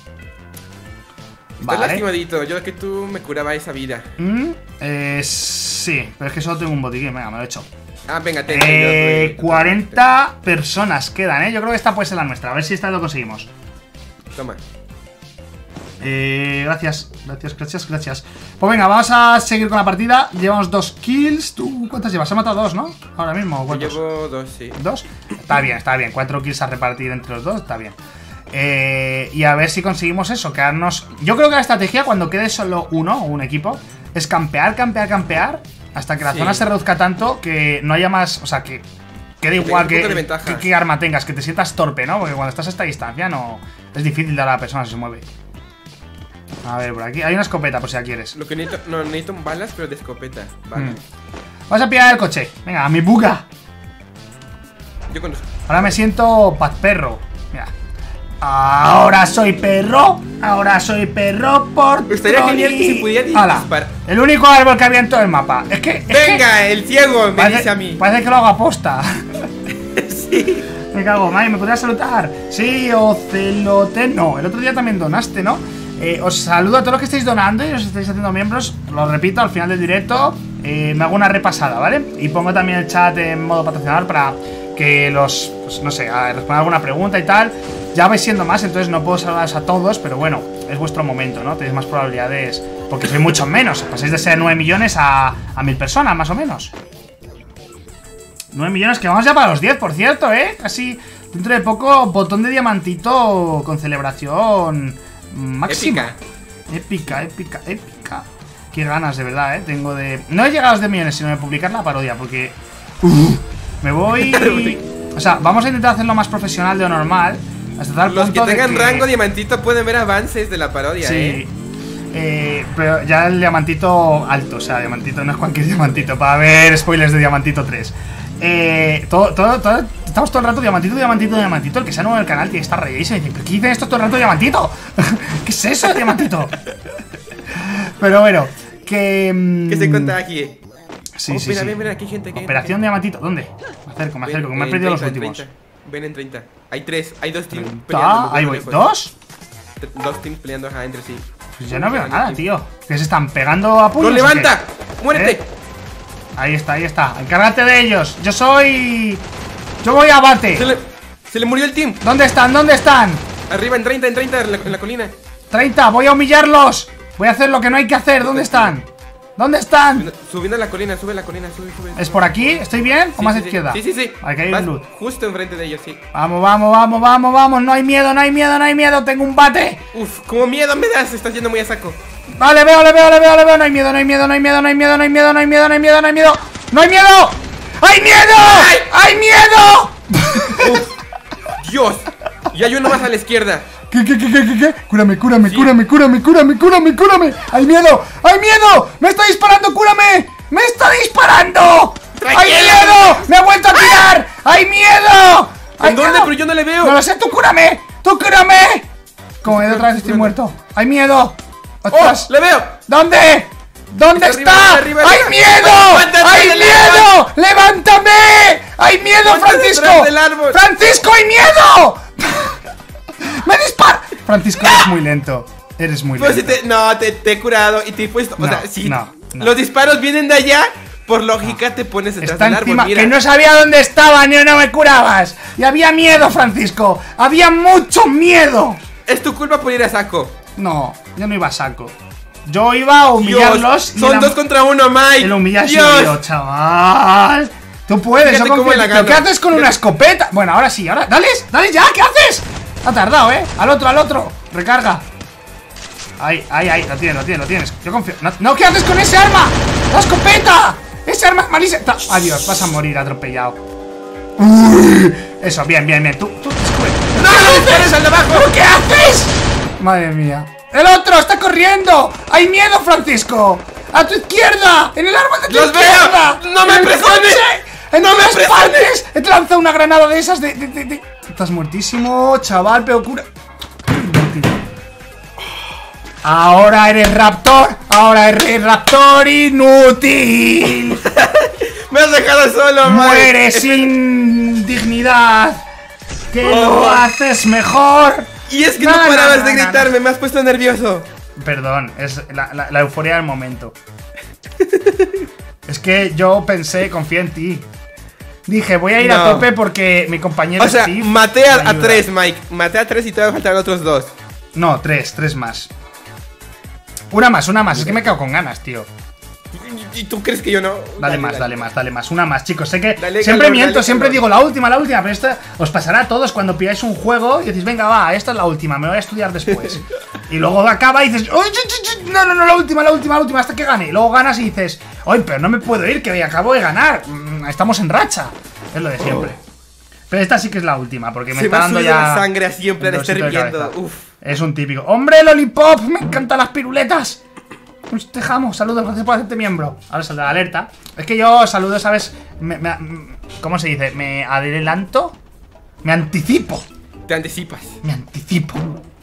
Estás
Vale.
lastimadito, yo que tú me curaba esa vida.
Sí, pero es que solo tengo un botiquín, venga, me lo he hecho.
Ah, venga, te
40 personas quedan, Yo creo que esta puede ser la nuestra. A ver si esta lo conseguimos.
Toma.
Gracias, gracias, gracias, gracias. Pues venga, vamos a seguir con la partida. Llevamos 2 kills. ¿Tú cuántas llevas? He matado 2, ¿no? Ahora mismo,
Yo
¿cuántos?
llevo 2, sí.
¿2? Está bien, está bien. 4 kills a repartir entre los dos, está bien. Y a ver si conseguimos eso, quedarnos... Yo creo que la estrategia cuando quede solo uno o un equipo es campear, campear, campear hasta que la
Sí.
zona se reduzca tanto que no haya más... O sea, que quede igual
tenga un poco de ventaja.
qué arma tengas, que te sientas torpe, ¿no? Porque cuando estás a esta distancia no... Es difícil dar a la persona si se mueve. A ver, por aquí hay una escopeta por si la quieres.
Lo que necesito, no, necesito balas, pero de escopeta. Vale.
Vamos a pillar el coche. Venga, a mi buga.
Yo conozco.
Ahora me siento paz perro. Mira. Ahora soy perro. Ahora soy perro por
Estaría
Trolli.
genial que se pudiera
Hala,
disparar.
el único árbol que había en todo el mapa. Es que.
¡Venga, el ciego! Me
parece,
dice a mí.
Parece que lo hago aposta.
Sí.
Me cago, Mike, ¿me podrías saludar? Sí, Ocelote. No, el otro día también donaste, ¿no? Os saludo a todos los que estáis donando y os estáis haciendo miembros. Lo repito, al final del directo me hago una repasada, ¿vale? Y pongo también el chat en modo patrocinador para que los, pues no sé, a responder alguna pregunta y tal. Ya vais siendo más, entonces no puedo saludaros a todos, pero bueno, es vuestro momento, ¿no? Tenéis más probabilidades, porque sois muchos menos. Pasáis de ser 9 millones a 1000 personas, más o menos. 9 millones, que vamos ya para los 10, por cierto, Casi dentro de poco, botón de diamantito con celebración máxima.
Épica.
Épica. Qué ganas, de verdad, tengo de... No he llegado a los 10 millones, sino de publicar la parodia, porque... me voy... O sea, vamos a intentar hacerlo más profesional de lo normal, hasta tal
Los que
punto de
tengan rango diamantito pueden ver avances de la parodia,
Sí. Pero ya el diamantito alto, o sea, diamantito no es cualquier diamantito, para ver spoilers de diamantito 3. Estamos todo el rato diamantito, diamantito, diamantito. El que sea nuevo en el canal tiene que estar reyéis y dice, ¿pero qué dicen esto todo el rato diamantito? ¿Qué es eso de diamantito? Pero bueno, que...
¿Qué se cuenta aquí?
Sí,
Oh,
sí,
mira,
sí.
mira, aquí hay gente.
Operación diamantito, ¿dónde? Me acerco, que me he perdido los últimos.
Ven en 30. Hay 3, hay 2 teams
Ahí voy,
lejos.
¿2?
2 teams peleando entre sí.
Pues yo no veo nada, tío. Que se están pegando a puños.
¡Lo
¿o qué?
levanta! ¡Muérete!
¿Eh? Ahí está, ahí está. Encárgate de ellos. Yo soy... Yo voy a bate.
Se le murió el team.
¿Dónde están? ¿Dónde están?
Arriba en 30, en la colina.
30, voy a humillarlos. Voy a hacer lo que no hay que hacer. ¿Dónde están? ¿Dónde están?
Subiendo la colina, sube la colina, sube.
¿Es por aquí? ¿Estoy bien? ¿O
Sí,
más
sí,
a izquierda?
Sí.
Aquí hay
Vas
un loot.
justo enfrente de ellos, sí.
Vamos. No hay miedo, no hay miedo. Tengo un bate.
Uf, como miedo me das, estás yendo muy a saco.
Vale, veo. No hay miedo. ¡Hay miedo!
Dios, y hay uno más a la izquierda.
¿Qué? Cúrame. ¡Hay miedo! ¡Me está disparando! ¡Cúrame! ¡Me está disparando! ¡Hay
Tranquilo.
miedo! ¡Me ha vuelto a tirar! ¡Hay miedo!
¿En dónde? Pero yo no le veo.
No lo sé, tú cúrame. Como de otra vez estoy muerto. ¡Hay miedo!
¡Oh!
¡Ostras!
¡Le veo!
¿Dónde
Arriba,
está?
arriba.
¡Hay miedo!
Aguántate,
¡Hay
dale,
miedo! ¡Levántame! ¡Hay miedo,
Aguántate
Francisco!
detrás del árbol.
¡Francisco, hay miedo! ¡Me dispara! Francisco, eres muy lento.
Pues si te he curado y te he puesto. O
No,
sea, si
no.
los disparos vienen de allá, por lógica te pones detrás
Está
del árbol.
encima,
Mira.
que no sabía dónde estaba ni no me curabas. Y había miedo, Francisco. Había mucho miedo.
Es tu culpa por ir a saco.
No, yo no iba a saco. Yo iba a humillarlos.
Dios, son 2 contra 1, Mike.
El humillar
Dios.
yo, chaval. Tú puedes,
Fíjate
yo
cómo
confío
la
en ti. ¿Pero
gano.
¿Qué haces con una escopeta? Bueno, ahora sí, ahora. ¡Dale ya! ¿Qué haces? Ha tardado, Al otro. Recarga. Ahí, lo tienes. Yo confío. No, ¿qué haces con ese arma? ¡La escopeta! ¡Ese arma es malísima! Adiós, vas a morir atropellado. Uy, eso, bien. Tú descubre.
¡No! ¡Eres al de abajo!
¿Qué haces? Madre mía. ¡El otro está corriendo! ¡Hay miedo, Francisco! ¡A tu izquierda! ¡En el árbol de tu izquierda!
Veo. ¡No me presiones!
¡No me espantes! Te lanza una granada de esas de... Estás muertísimo, chaval, pero cura... Ahora eres raptor. Ahora eres raptor inútil.
Me has dejado solo,
Muere sin dignidad. Que lo haces mejor.
Y es que no parabas de gritarme, me has puesto nervioso.
Perdón, es la euforia del momento. Es que yo pensé, confié en ti. Dije, voy a ir a tope porque mi compañero Steve
maté a 3, Mike. Maté a 3 y todavía faltan otros 2.
No, 3 más. Una más, es que me quedo con ganas, tío.
¿Y tú crees que yo no?
Dale más. Una más, chicos. Sé que
dale,
siempre
calor,
miento, siempre
calor.
digo la última, pero esto os pasará a todos cuando pilláis un juego y decís, venga, va, esta es la última, me voy a estudiar después. Y luego acaba y dices, no, la última, hasta que gane. Y luego ganas y dices, oye, pero no me puedo ir, que acabo de ganar. Estamos en racha. Es lo de siempre. Pero esta sí que es la última, porque me está dando ya
la sangre así en plan estar viendo.
Es un típico. ¡Hombre, Lollipop! ¡Me encantan las piruletas! Nos dejamos, saludos, gracias por hacerte miembro. Ahora saldrá la alerta. Es que yo saludo, ¿sabes? ¿Cómo se dice? Me adelanto. Me anticipo.
Te anticipas.
Me anticipo.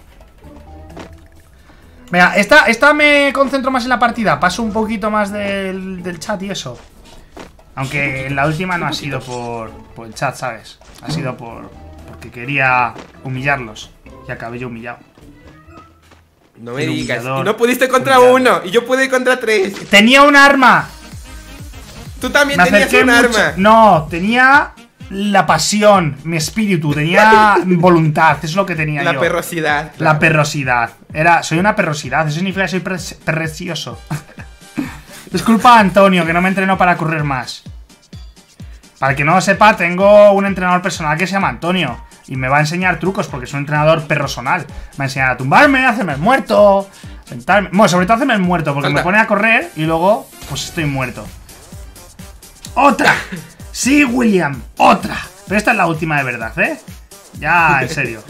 Venga, esta me concentro más en la partida. Paso un poquito más del chat y eso. Aunque en la última no ha sido por el chat, ¿sabes? Ha sido porque quería humillarlos. Y acabé yo humillado.
No me digas. Y no pudiste contra uno. Y yo pude contra 3.
Tenía un arma.
Tú también tenías un arma.
No, tenía la pasión, mi espíritu, tenía voluntad. Eso es lo que tenía yo.
La perrosidad.
La perrosidad. Soy una perrosidad. Eso significa que soy precioso. Disculpa, Antonio, que no me entrenó para correr más. Para el que no lo sepa, tengo un entrenador personal que se llama Antonio. Y me va a enseñar trucos porque es un entrenador personal. Me va a enseñar a tumbarme, a hacerme el muerto, sentarme. Bueno, sobre todo hacerme el muerto porque me pone a correr y luego, pues estoy muerto. ¡Otra! Sí, William, otra. Pero esta es la última de verdad, ¿eh? Ya, en serio.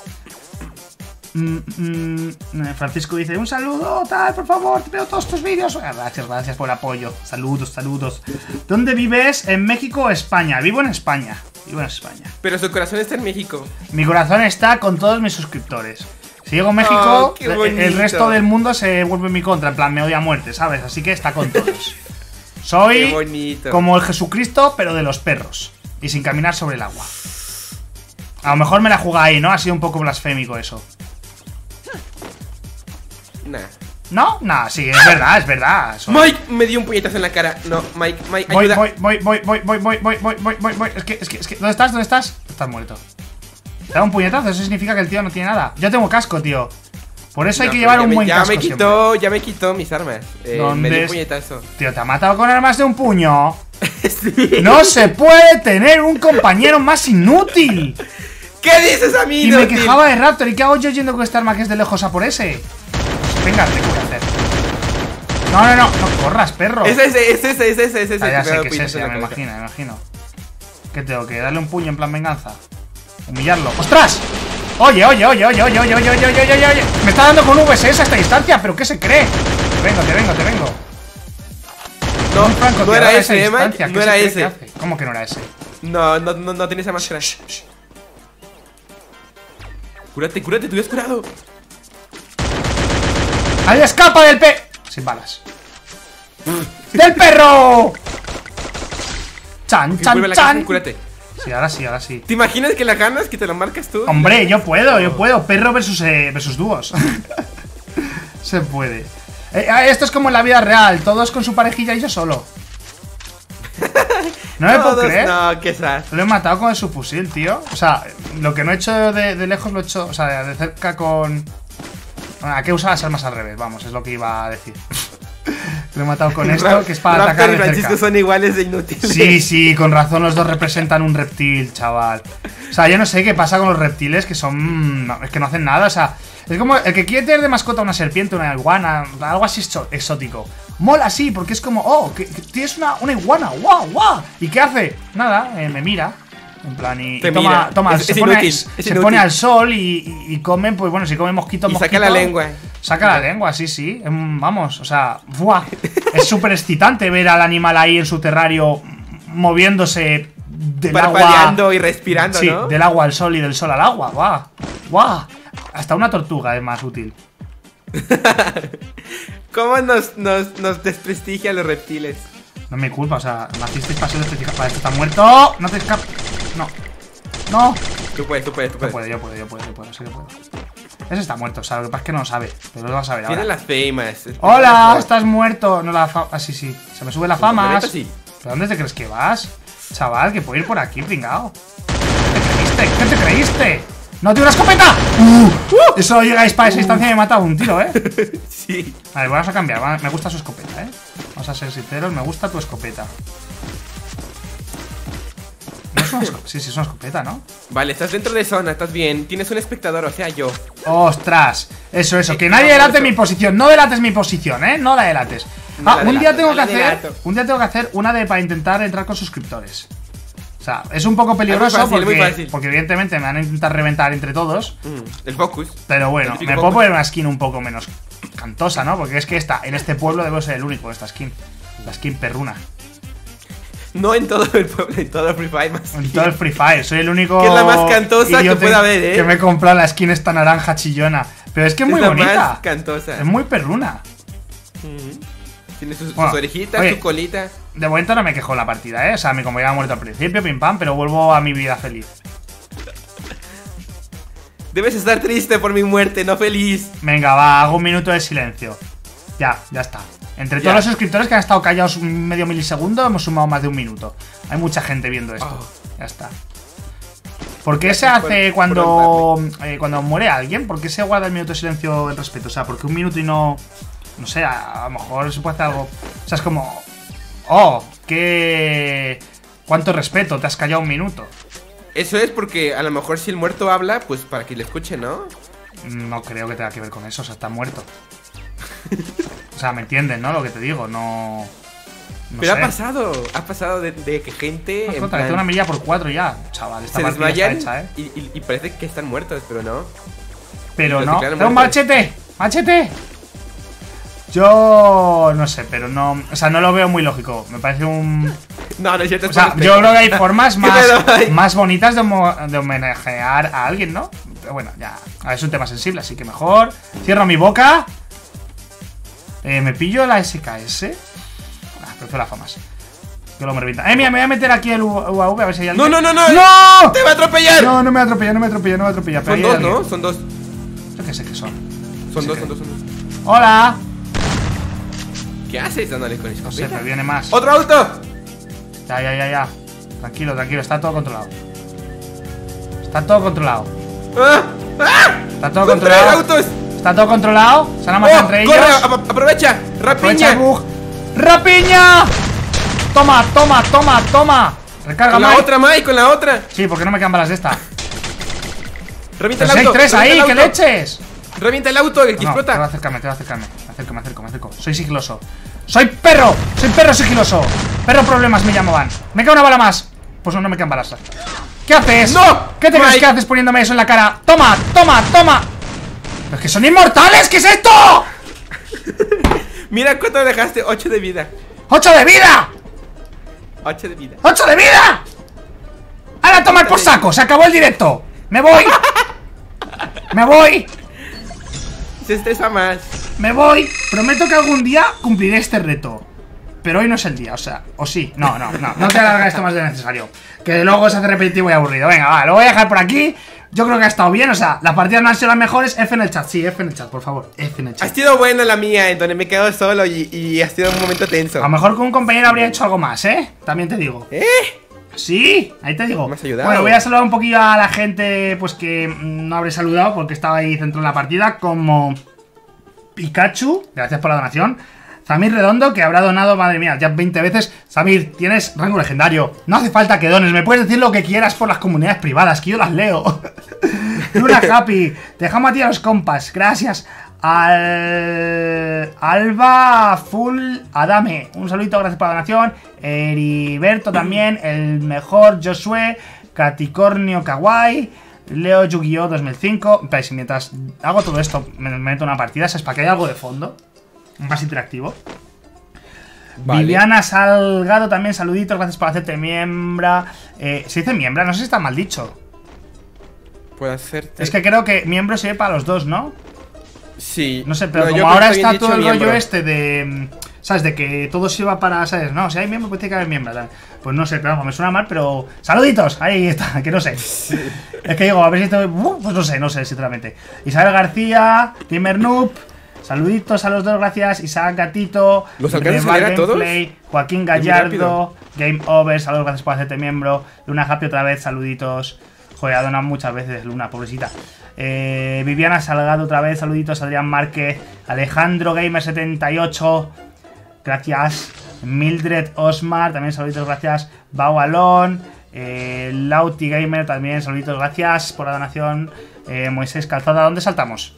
Francisco dice, un saludo, tal, por favor, te veo todos tus vídeos. Gracias por el apoyo. Saludos. ¿Dónde vives? ¿En México o España? Vivo en España.
Pero su corazón está en México.
Mi corazón está con todos mis suscriptores. Si llego a México, el resto del mundo se vuelve en mi contra. En plan, me odia a muerte, ¿sabes? Así que está con todos. Soy como el Jesucristo, pero de los perros. Y sin caminar sobre el agua. A lo mejor me la juega ahí, ¿no? Ha sido un poco blasfémico eso.
Nah.
¿No? Nah, sí, es verdad.
Mike me dio un puñetazo en la cara. No, Mike, ayuda.
Voy. Es que, ¿dónde estás? Estás muerto. Te da un puñetazo, eso significa que el tío no tiene nada. Yo tengo casco, tío. Por eso hay que llevar un buen casco siempre.
Ya me quitó mis armas. Me dio un puñetazo.
Tío, ¿te ha matado con armas de un puño?
Sí.
No se puede tener un compañero más inútil.
¿Qué dices a mí?
Y me quejaba de Raptor. ¿Y qué hago yo yendo con esta arma que es de lejos a por ese? Venga, tengo que hacer. No corras, perro.
Es ese.
Ya sé que es ese, me imagino. ¿Qué tengo que darle un puño en plan venganza? Humillarlo. ¡Ostras! Oye. Me está dando con VSS a esta distancia, ¿pero qué se cree? Te vengo.
No era ese, Mike. No era ese.
¿Cómo que no era ese?
No tiene esa máscara. Cúrate, tú ya has curado.
¡Ahí escapa del sin balas! ¡Del perro! ¡Chan!
Cúrate.
Sí, ahora sí.
¿Te imaginas que la ganas, que te lo marcas tú?
Hombre, yo puedo. Perro versus dúos. Se puede. Esto es como en la vida real. Todos con su parejilla y yo solo. No me puedo creer.
No, qué sad.
Lo he matado con el subfusil, tío. O sea, lo que no he hecho de lejos lo he hecho. O sea, de cerca con... ¿A qué usa las armas al revés? Vamos, es lo que iba a decir. Lo he matado con esto, que es para
Raptor
atacar
y
de
Francisco
cerca.
son iguales de inútiles.
Sí, con razón los dos representan un reptil, chaval. O sea, yo no sé qué pasa con los reptiles que son... es que no hacen nada, o sea... Es como el que quiere tener de mascota una serpiente, una iguana, algo así exótico. Mola, sí, porque es como, oh, que tienes una iguana, guau, guau. ¿Y qué hace? Nada, me mira. En plan, y toma, se pone al sol y come, pues bueno, si come mosquito,
y
mosquito.
saca la lengua.
Saca la lengua, sí. Vamos, o sea, ¡buah! Es súper excitante ver al animal ahí en su terrario moviéndose del agua.
Parpadeando y respirando,
Sí,
¿no?
del agua al sol y del sol al agua, ¡guau! ¡Guau! Hasta una tortuga es más útil.
¿Cómo nos desprestigian los reptiles?
No es mi culpa, o sea, nacisteis para ser desprestigiados. Para esto está muerto. No te escapas. No.
Tú puedes.
Yo puedo, sí que puedo. Ese está muerto, o sea, lo que pasa es que no lo sabe. Pero lo vas a ver ahora.
Tienen las famas.
¡Hola! Estás muerto. No la fama. Ah, sí. Se me sube la fama.
Sí.
¿Pero dónde te crees que vas? Chaval, que puedo ir por aquí, pringao. ¿Qué te creíste? ¡No tengo una escopeta! Eso llegáis para esa distancia y me mata un tiro, ¿eh?
Sí.
Vale, vamos a cambiar. Me gusta su escopeta, ¿eh? Vamos a ser sinceros, me gusta tu escopeta. ¿No es una escopeta? Sí, es una escopeta, ¿no?
Vale, estás dentro de zona, estás bien. Tienes un espectador, o sea, yo.
¡Ostras! Eso. Que nadie delate mi posición. No delates mi posición, ¿eh? No la delates. Un día tengo que hacer una para intentar entrar con suscriptores. O sea, es un poco peligroso
muy fácil.
porque evidentemente me van a intentar reventar entre todos.
El focus.
Pero bueno, me puedo poner una skin un poco menos cantosa, ¿no? Porque es que en este pueblo debo ser el único de esta skin. La skin perruna.
No en todo el pueblo, en todo el Free Fire más.
En todo el Free Fire, soy el único.
Que es la más cantosa que pueda haber, ¿eh?
Que me he comprado la skin esta naranja chillona. Pero es que es muy bonita.
Es la más cantosa.
Es muy perruna.
Tiene sus orejitas, su colita.
De momento no me quejo en la partida, ¿eh? O sea, mi compañero ha muerto al principio, pim pam, pero vuelvo a mi vida feliz.
Debes estar triste por mi muerte, no feliz.
Venga, va, hago un minuto de silencio. Ya está. Entre todos los suscriptores que han estado callados medio milisegundo, hemos sumado más de un minuto. Hay mucha gente viendo esto. Ya está. ¿Por qué se hace cuando muere alguien? ¿Por qué se guarda el minuto de silencio en respeto? O sea, porque un minuto y no... No sé, a lo mejor se puede hacer algo... O sea, es como... ¡Oh! ¡Qué... cuánto respeto! Te has callado un minuto.
Eso es porque a lo mejor si el muerto habla, pues para que le escuche, ¿no?
No creo que tenga que ver con eso, o sea, está muerto. O sea, ¿me entiendes, no? Lo que te digo, no
pero
sé.
ha pasado de que gente
En plan, una milla por 4 ya, chaval. Esta
se
partida
desmayan
está hecha, ¿eh?
y parece que están muertos, pero no.
Pero
Los
no.
declaran
¡Tengo un
muertos.
machete! ¡Machete! Yo no sé, pero no... O sea, no lo veo muy lógico. Me parece un...
No es cierto.
O sea, yo creo que hay formas más bonitas de homenajear a alguien, ¿no? Pero bueno, ya. Es un tema sensible, así que mejor. Cierro mi boca. Me pillo la SKS. Prefiero la FAMAS. Que lo me revienta. Mira, me voy a meter aquí el UAV a ver si hay alguien.
No.
¡No!
¡Te va a atropellar!
No me atropella.
Son dos, ¿no? Son dos.
Yo qué sé qué son.
Son dos.
¡Hola!
¿Qué haces dándole con escopeta?
No sé, pero viene más.
¡Otro auto!
Ya. Tranquilo, está todo controlado. Está todo controlado. Está todo
¡Son tres
controlado.
autos!
Está todo controlado. Se van a matar entre
¡Corre!
ellos.
¡Aprovecha!
Aprovecha el
¡Rapiña!
bug. ¡Rapiña! Toma. Recarga
Con la
Mike.
otra, Mike, con la otra.
Sí, porque no me quedan balas de esta.
Revienta
Pero
el
si hay
auto.
tres
revienta
ahí,
el
que
auto.
leches.
Revienta el auto, el que
No,
explota.
te voy a acercarme. Me acerco. Soy sigiloso. ¡Soy perro sigiloso! Perro problemas me llamaban. Me queda una bala más. Pues no me quedan balas. ¿Qué haces?
¡No!
¿Qué te crees
Mike.
que haces poniéndome eso en la cara? ¡Toma! ¡Pero es que son inmortales! ¿Qué es esto?
Mira cuánto dejaste, 8 de vida.
¡8 de vida!
8 de vida.
¡8 de vida! ¡Ahora tomar por saco! ¡Se acabó el directo! ¡Me voy!
Se estresa más.
¡Me voy! Prometo que algún día cumpliré este reto. Pero hoy no es el día, o sea, o sí. No te alargas esto más de lo necesario. Que luego se hace repetitivo y aburrido. Venga, va, lo voy a dejar por aquí. Yo creo que ha estado bien, o sea, las partidas no han sido las mejores. F en el chat, sí, F en el chat, por favor. F en el
Ha
chat.
sido buena la mía, en donde me he quedado solo y ha sido un momento tenso.
A lo mejor con un compañero habría hecho algo más, ¿eh? También te digo. Sí, ahí te digo.
Me has ayudado.
Bueno, voy a saludar un poquillo a la gente pues que no habré saludado porque estaba ahí centrado en la partida, como Pikachu, gracias por la donación. Samir Redondo, que habrá donado, madre mía, ya 20 veces. Samir, tienes rango legendario. No hace falta que dones, me puedes decir lo que quieras por las comunidades privadas, que yo las leo. Luna Happy, dejamos a ti a los compas, gracias. Alba Full Adame, un saludito, gracias por la donación. Heriberto también, el mejor Josué, Caticornio Kawaii, Leo Yu-Gi-Oh 2005. Si mientras hago todo esto me meto una partida, es para que haya algo de fondo, más interactivo. Vale. Viviana Salgado también, saluditos, gracias por hacerte miembra. ¿Se dice miembra? No sé si está mal dicho.
Puedo hacerte.
Es que creo que miembro se ve para los dos, ¿no?
Sí.
No sé, pero como ahora está todo el rollo este de... ¿Sabes? De que todo se va para... ¿Sabes? No, si hay miembro, pues tiene que haber miembro. ¿Sabes? Pues no sé, pero me suena mal, pero... ¡Saluditos! Ahí está, que no sé. Sí. Es que digo, a ver si esto... pues no sé, sinceramente. Isabel García, Gamer Noob, saluditos a los dos, gracias. Isaac Gatito,
¿los alcanzas a leer a todos?
Joaquín Gallardo, Game Over, saludos, gracias por hacerte miembro. Luna Happy otra vez, saluditos. Joder, ha donado muchas veces Luna, pobrecita. Viviana Salgado otra vez, saluditos. Adrián Márquez, Alejandro Gamer 78, gracias. Mildred Osmar, también saluditos, gracias. Baualón, Lauti Gamer también, saluditos, gracias por la donación. Moisés Calzada, ¿dónde saltamos?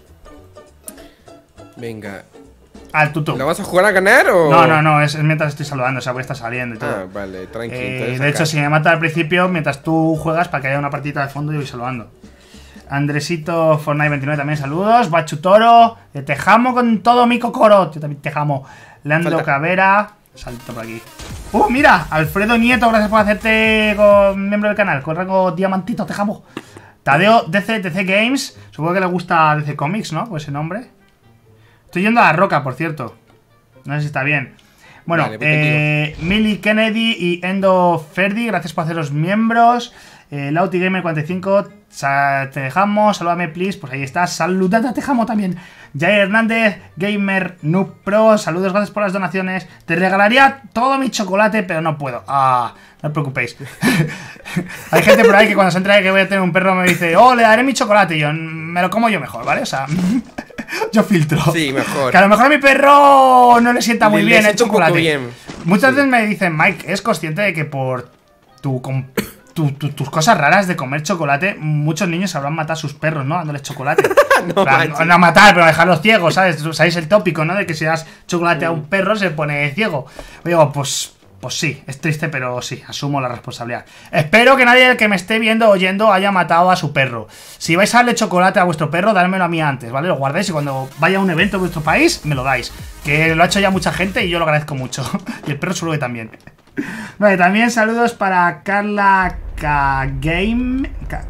Venga.
Al tutu.
¿La vas a jugar a ganar o...?
No, es mientras estoy saludando, o sea, voy a estar saliendo y todo.
Ah, vale, tranquilo.
De hecho, si me mata al principio, mientras tú juegas, para que haya una partida de fondo, yo voy saludando. Andresito Fortnite 29 también, saludos. Bachutoro, te jamo con todo mi cocoro. Yo también te jamo. Leandro Cavera, salto por aquí. Mira, Alfredo Nieto, gracias por hacerte miembro del canal, con rango diamantito, te jamo. Tadeo DC Games, supongo que le gusta DC Comics, ¿no? Pues ese nombre. Estoy yendo a la roca, por cierto. No sé si está bien. Bueno, vale, Millie Kennedy y Endo Ferdi, gracias por hacer los miembros. Lauti Gamer 45, te dejamos. Saludame, please. Pues ahí está. Saludad a Tejamo también. Jair Hernández, Gamer Noob Pro, saludos, gracias por las donaciones. Te regalaría todo mi chocolate, pero no puedo. No os preocupéis. Hay gente por ahí que cuando se entera de que voy a tener un perro me dice, le daré mi chocolate. Y yo, me lo como yo mejor, ¿vale? O sea, yo filtro.
Sí, mejor.
Que a lo mejor a mi perro no le sienta muy bien el chocolate.
Bien.
Muchas veces me dicen, Mike, ¿es consciente de que por tus cosas raras de comer chocolate, muchos niños habrán matado a sus perros, ¿no? Dándoles chocolate? No matar, pero dejarlos ciegos, ¿sabes? ¿Sabéis el tópico, no? De que si das chocolate a un perro se pone ciego. Digo, pues sí, es triste, pero sí, asumo la responsabilidad. Espero que nadie que me esté viendo o oyendo haya matado a su perro. Si vais a darle chocolate a vuestro perro, dármelo a mí antes, ¿vale? Lo guardáis y cuando vaya a un evento en vuestro país, me lo dais. Que lo ha hecho ya mucha gente y yo lo agradezco mucho. Y el perro seguro que también. Vale, también saludos para Carla Kagame.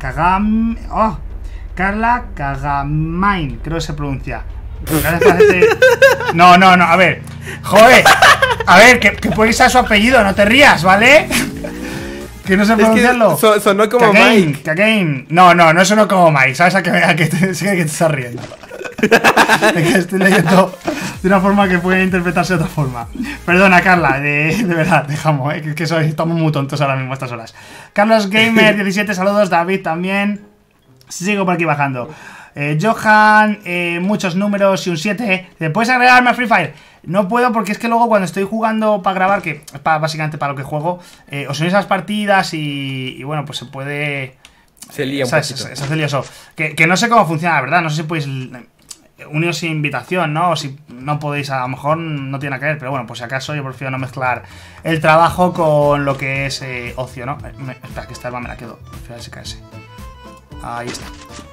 Carla Kagamain, creo que se pronuncia. No, a ver. Joder. A ver, que puede ser su apellido, no te rías, ¿vale? Que no sé pronunciarlo.
Es que sonó como Mike.
Kagame. No sonó como Mike. ¿Sabes a que te estás riendo? Es que estoy leyendo de una forma que puede interpretarse de otra forma. Perdona, Carla, de verdad, dejamos, que estamos muy tontos ahora mismo a estas horas. Carlos Gamer 17, saludos. David también. Sigo por aquí bajando. Johan, muchos números y un 7. ¿Puedes agregarme a Free Fire? No puedo porque es que luego cuando estoy jugando para grabar, que es básicamente para lo que juego, os son esas partidas y bueno, pues se puede...
Se lía un poquito.
Se hace lioso. Que no sé cómo funciona, la verdad. No sé si podéis uniros sin invitación, ¿no? O si no podéis, a lo mejor no tiene que ver. Pero bueno, pues si acaso yo prefiero no mezclar el trabajo con lo que es ocio, ¿no? Espera, que esta arma me la quedo. Prefiero SKS. Ahí está.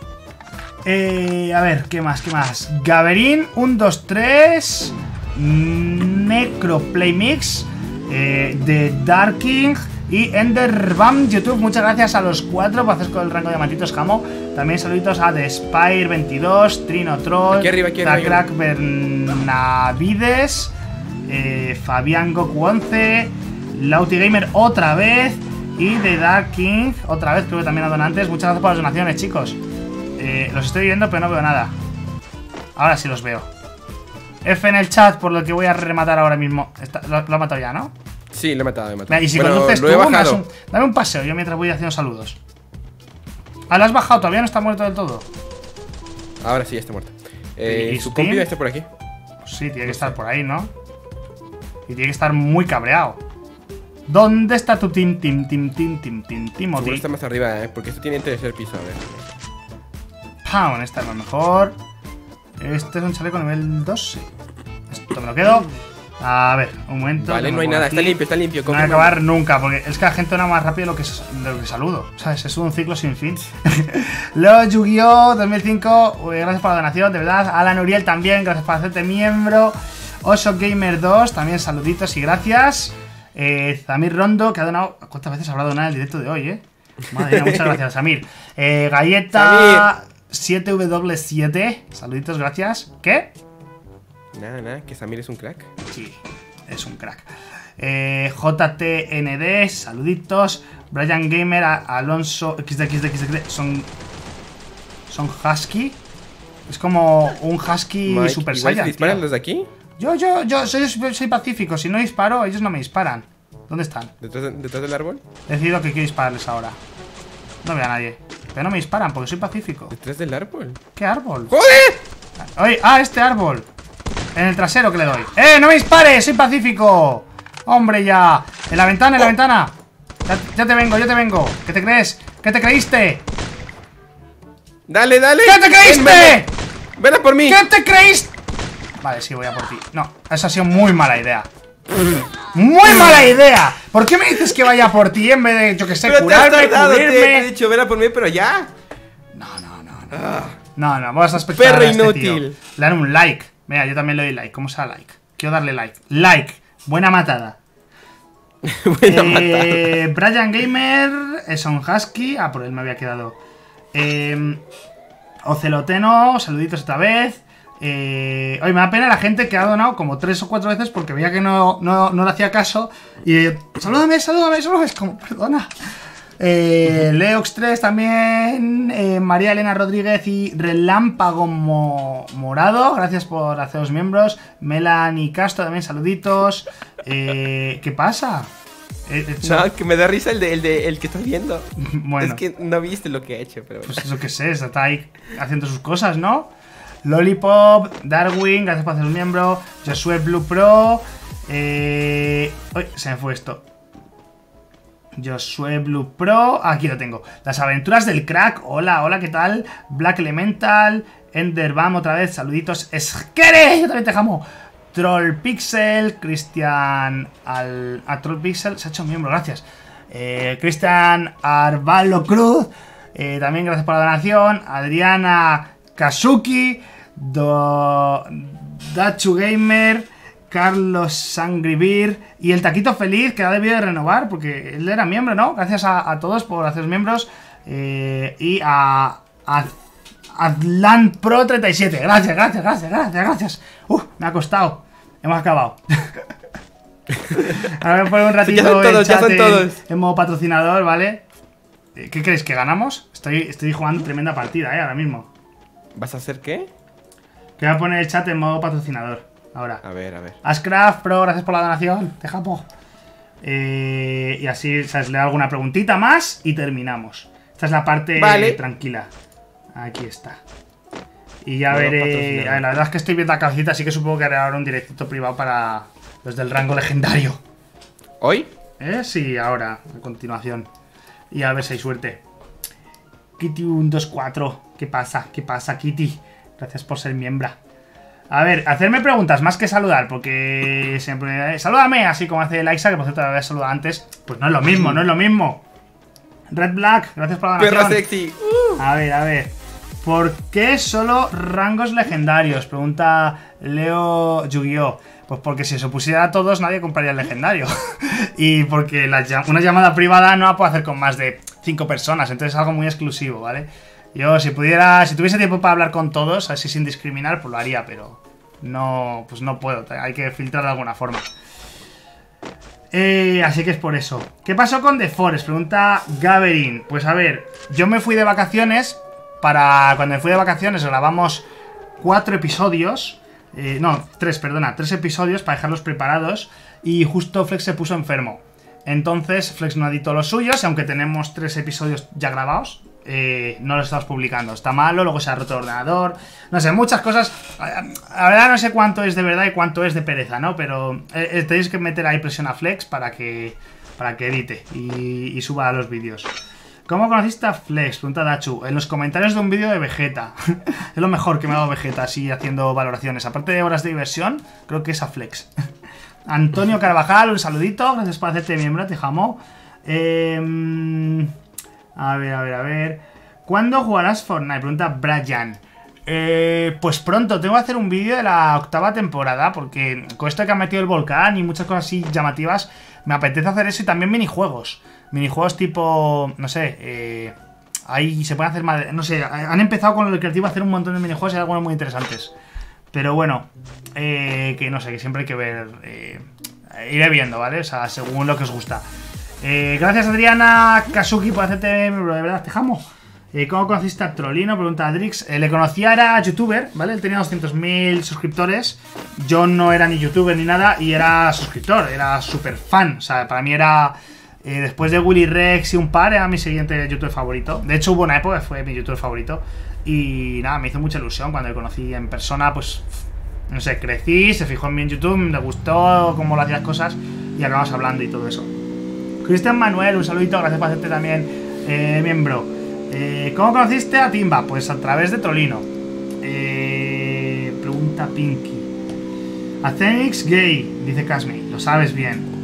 A ver, ¿qué más? Gaverin 123 Necroplaymix de Darking y Enderbam YouTube. Muchas gracias a los 4 por hacer con el rango de diamantitos, Jamo. También saluditos a The Spire 22, Trino Troll,
aquí arriba,
Crack Bernavides, Fabián Goku 11, Lauti Gamer otra vez y The Dark King otra vez, creo que también a donantes. Muchas gracias por las donaciones, chicos. Los estoy viendo pero no veo nada. Ahora sí los veo. F en el chat por lo que voy a rematar ahora mismo. Lo ha matado ya, ¿no?
Sí, lo he matado.
Y si conduces tú, dame un paseo yo mientras voy haciendo saludos. ¿Lo has bajado? ¿Todavía no está muerto del todo?
Ahora sí, ya está muerto.
¿Y
su compi está por aquí.
Pues sí, tiene que estar por ahí, ¿no? Y tiene que estar muy cabreado. ¿Dónde está tu Timothy?
Seguro está más arriba, porque esto tiene tercer piso, a ver.
Pound, esta es lo mejor. Este es un chaleco nivel 12. Esto me lo quedo. A ver, un momento.
Vale, no hay nada, está limpio.
No voy a acabar nunca, porque es que la gente no más rápido de lo que saludo. ¿Sabes? Es un ciclo sin fin. Leo Yu-Gi-Oh! 2005, gracias por la donación, de verdad. Alan Uriel también, gracias por hacerte miembro. Oso Gamer 2, también saluditos y gracias. Samir Rondo, que ha donado. ¿Cuántas veces habrá donado en el directo de hoy, Madre mía, muchas gracias, Samir. Galleta 7W7, saluditos, gracias. ¿Qué?
Nada, que Samir es un crack.
Sí, es un crack. JTND, saluditos. Brian Gamer, Alonso XD, son husky. Es como un husky
Mike,
super
igual
saiyan.
¿disparan los de aquí?
Yo soy pacífico. Si no disparo, ellos no me disparan. ¿Dónde están?
¿Detrás del árbol?
He decidido que quiero dispararles ahora. No veo a nadie. Pero no me disparan porque soy pacífico.
¿Detrás del árbol?
¿Qué árbol?
¡Joder!
Oye, este árbol. En el trasero que le doy. ¡No me dispares! ¡Soy pacífico! ¡Hombre, ya! ¡En la ventana, en la ventana! Ya te vengo. ¿Qué te crees? ¿Qué te creíste?
¡Dale!
¿Qué te creíste?
¡Ven a por mí!
¿Qué te creíste? Vale, sí, voy a por ti. No, eso ha sido muy mala idea. ¡Muy mala idea! ¿Por qué me dices que vaya por ti en vez de, yo que sé,
pero
curarme,
te he
cubrirme?
dicho, ven a por mí, pero ya.
No, vamos a espectador
Perro
a este
inútil.
tío. Le dan un like. Mira, yo también le doy like. ¿Cómo se da like? Quiero darle like. Like. Buena matada.
Buena matada.
Brian Gamer es un husky. Ah, por él me había quedado. Oceloteno, saluditos otra vez. Oye, me da pena la gente que ha donado como 3 o 4 veces porque veía que no le hacía caso. Y salúdame. Es como, perdona. Leox 3 también. María Elena Rodríguez y Relámpago Morado, gracias por haceros miembros. Melanie Castro también, saluditos. ¿Qué pasa?
No, que me da risa el que estás viendo.
Bueno,
es que no viste lo que he hecho, pero bueno.
pues eso que sé, está ahí haciendo sus cosas, ¿no? Lollipop, Darwin, gracias por hacer un miembro. Josué Blue Pro. Uy, se me fue esto. Josué Blue Pro, aquí lo tengo. Las aventuras del crack, hola, ¿qué tal? Black Elemental, Enderbam otra vez, saluditos. Esquere, yo también te jamo. Troll Pixel, Cristian a Troll Pixel, se ha hecho miembro, gracias. Cristian Arvalo Cruz, también gracias por la donación. Adriana Kazuki, Dachu Gamer, Carlos Sangrivir y el Taquito Feliz, que ha debido de renovar porque él era miembro, ¿no? Gracias a todos por haceros miembros. Y a Adlan Pro 37. Gracias. Me ha costado. Hemos acabado. Ahora me pongo un ratito
ya son todos.
en modo patrocinador, ¿vale? ¿Qué creéis? ¿Que ganamos? Estoy jugando tremenda partida, ahora mismo.
¿Vas a hacer qué?
Que voy a poner el chat en modo patrocinador. Ahora.
A ver.
Ashcraft Pro, gracias por la donación. Te japo. Y así, ¿sabes? Le hago alguna preguntita más y terminamos. Esta es la parte tranquila. Aquí está. Y ya veré. La verdad es que estoy viendo la cabecita, así que supongo que haré ahora un directo privado para los del rango legendario.
¿Hoy?
Sí, ahora, a continuación. Y a ver si hay suerte. Kitty124. ¿Qué pasa, Kitty? Gracias por ser miembra. A ver, hacerme preguntas más que saludar, porque siempre... Salúdame, así como hace Liza, que por cierto la había saludado antes. Pues no es lo mismo, Red Black, gracias por la donación.
Perra sexy.
A ver. ¿Por qué solo rangos legendarios? Pregunta Leo Yu-Gi-Oh! Pues porque si se opusiera a todos nadie compraría el legendario. Y porque una llamada privada no la puedo hacer con más de 5 personas, entonces es algo muy exclusivo, ¿vale? Yo si tuviese tiempo para hablar con todos, así sin discriminar, pues lo haría, pero no, pues no puedo, hay que filtrar de alguna forma. Así que es por eso. ¿Qué pasó con The Forest? Pregunta Gaverin. Pues a ver, yo me fui de vacaciones. Cuando me fui de vacaciones grabamos 4 episodios. No, 3 episodios para dejarlos preparados. Y justo Flex se puso enfermo. Entonces Flex no editó los suyos, aunque tenemos 3 episodios ya grabados. no lo estamos publicando. Está malo, luego se ha roto el ordenador. No sé, muchas cosas. La verdad no sé cuánto es de verdad y cuánto es de pereza, ¿no? Pero tenéis que meter ahí presión a Flex para que edite y suba los vídeos. ¿Cómo conociste a Flex? Pregunta Dachu. En los comentarios de un vídeo de Vegeta. Es lo mejor que me ha dado Vegeta, así haciendo valoraciones. Aparte de horas de diversión, creo que es a Flex. Antonio Carvajal, un saludito. Gracias por hacerte miembro, te jamo. A ver. ¿Cuándo jugarás Fortnite? Pregunta Brian. Pues pronto, tengo que hacer un vídeo de la 8ª temporada. Porque con esto que ha metido el volcán y muchas cosas así llamativas, me apetece hacer eso y también minijuegos. Minijuegos tipo, no sé, ahí se pueden hacer más, no sé, han empezado con lo creativo a hacer un montón de minijuegos y hay algunos muy interesantes. Pero bueno, que no sé, que siempre hay que ver, iré viendo, ¿vale? O sea, según lo que os gusta. Gracias Adriana Kazuki por hacerte, de verdad, te jamo. ¿Cómo conociste a Trolino? Pregunta Adrix. Le conocía, era youtuber, ¿vale? Él tenía 200.000 suscriptores. Yo no era ni youtuber ni nada y era suscriptor, era súper fan. O sea, para mí era... después de Willy Rex y un par, era mi siguiente youtuber favorito. De hecho, hubo una época que fue mi youtuber favorito. Y nada, me hizo mucha ilusión cuando le conocí en persona, pues... No sé, crecí, se fijó en mí en YouTube, me gustó cómo lo hacía las cosas y acabamos hablando y todo eso. Cristian Manuel, un saludito, gracias por hacerte también miembro. ¿Cómo conociste a Timba? Pues a través de Trolino. Pregunta Pinky. A Cenix gay, dice Casmi, lo sabes bien.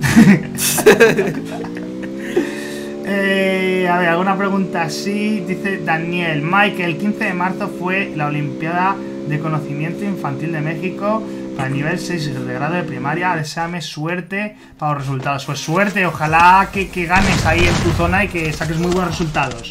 A ver, alguna pregunta así. Dice Daniel, Mike, el 15 de marzo fue la Olimpiada de Conocimiento Infantil de México para el nivel 6 de grado de primaria. Deséame suerte para los resultados. Pues suerte, ojalá que ganes ahí en tu zona y que saques muy buenos resultados.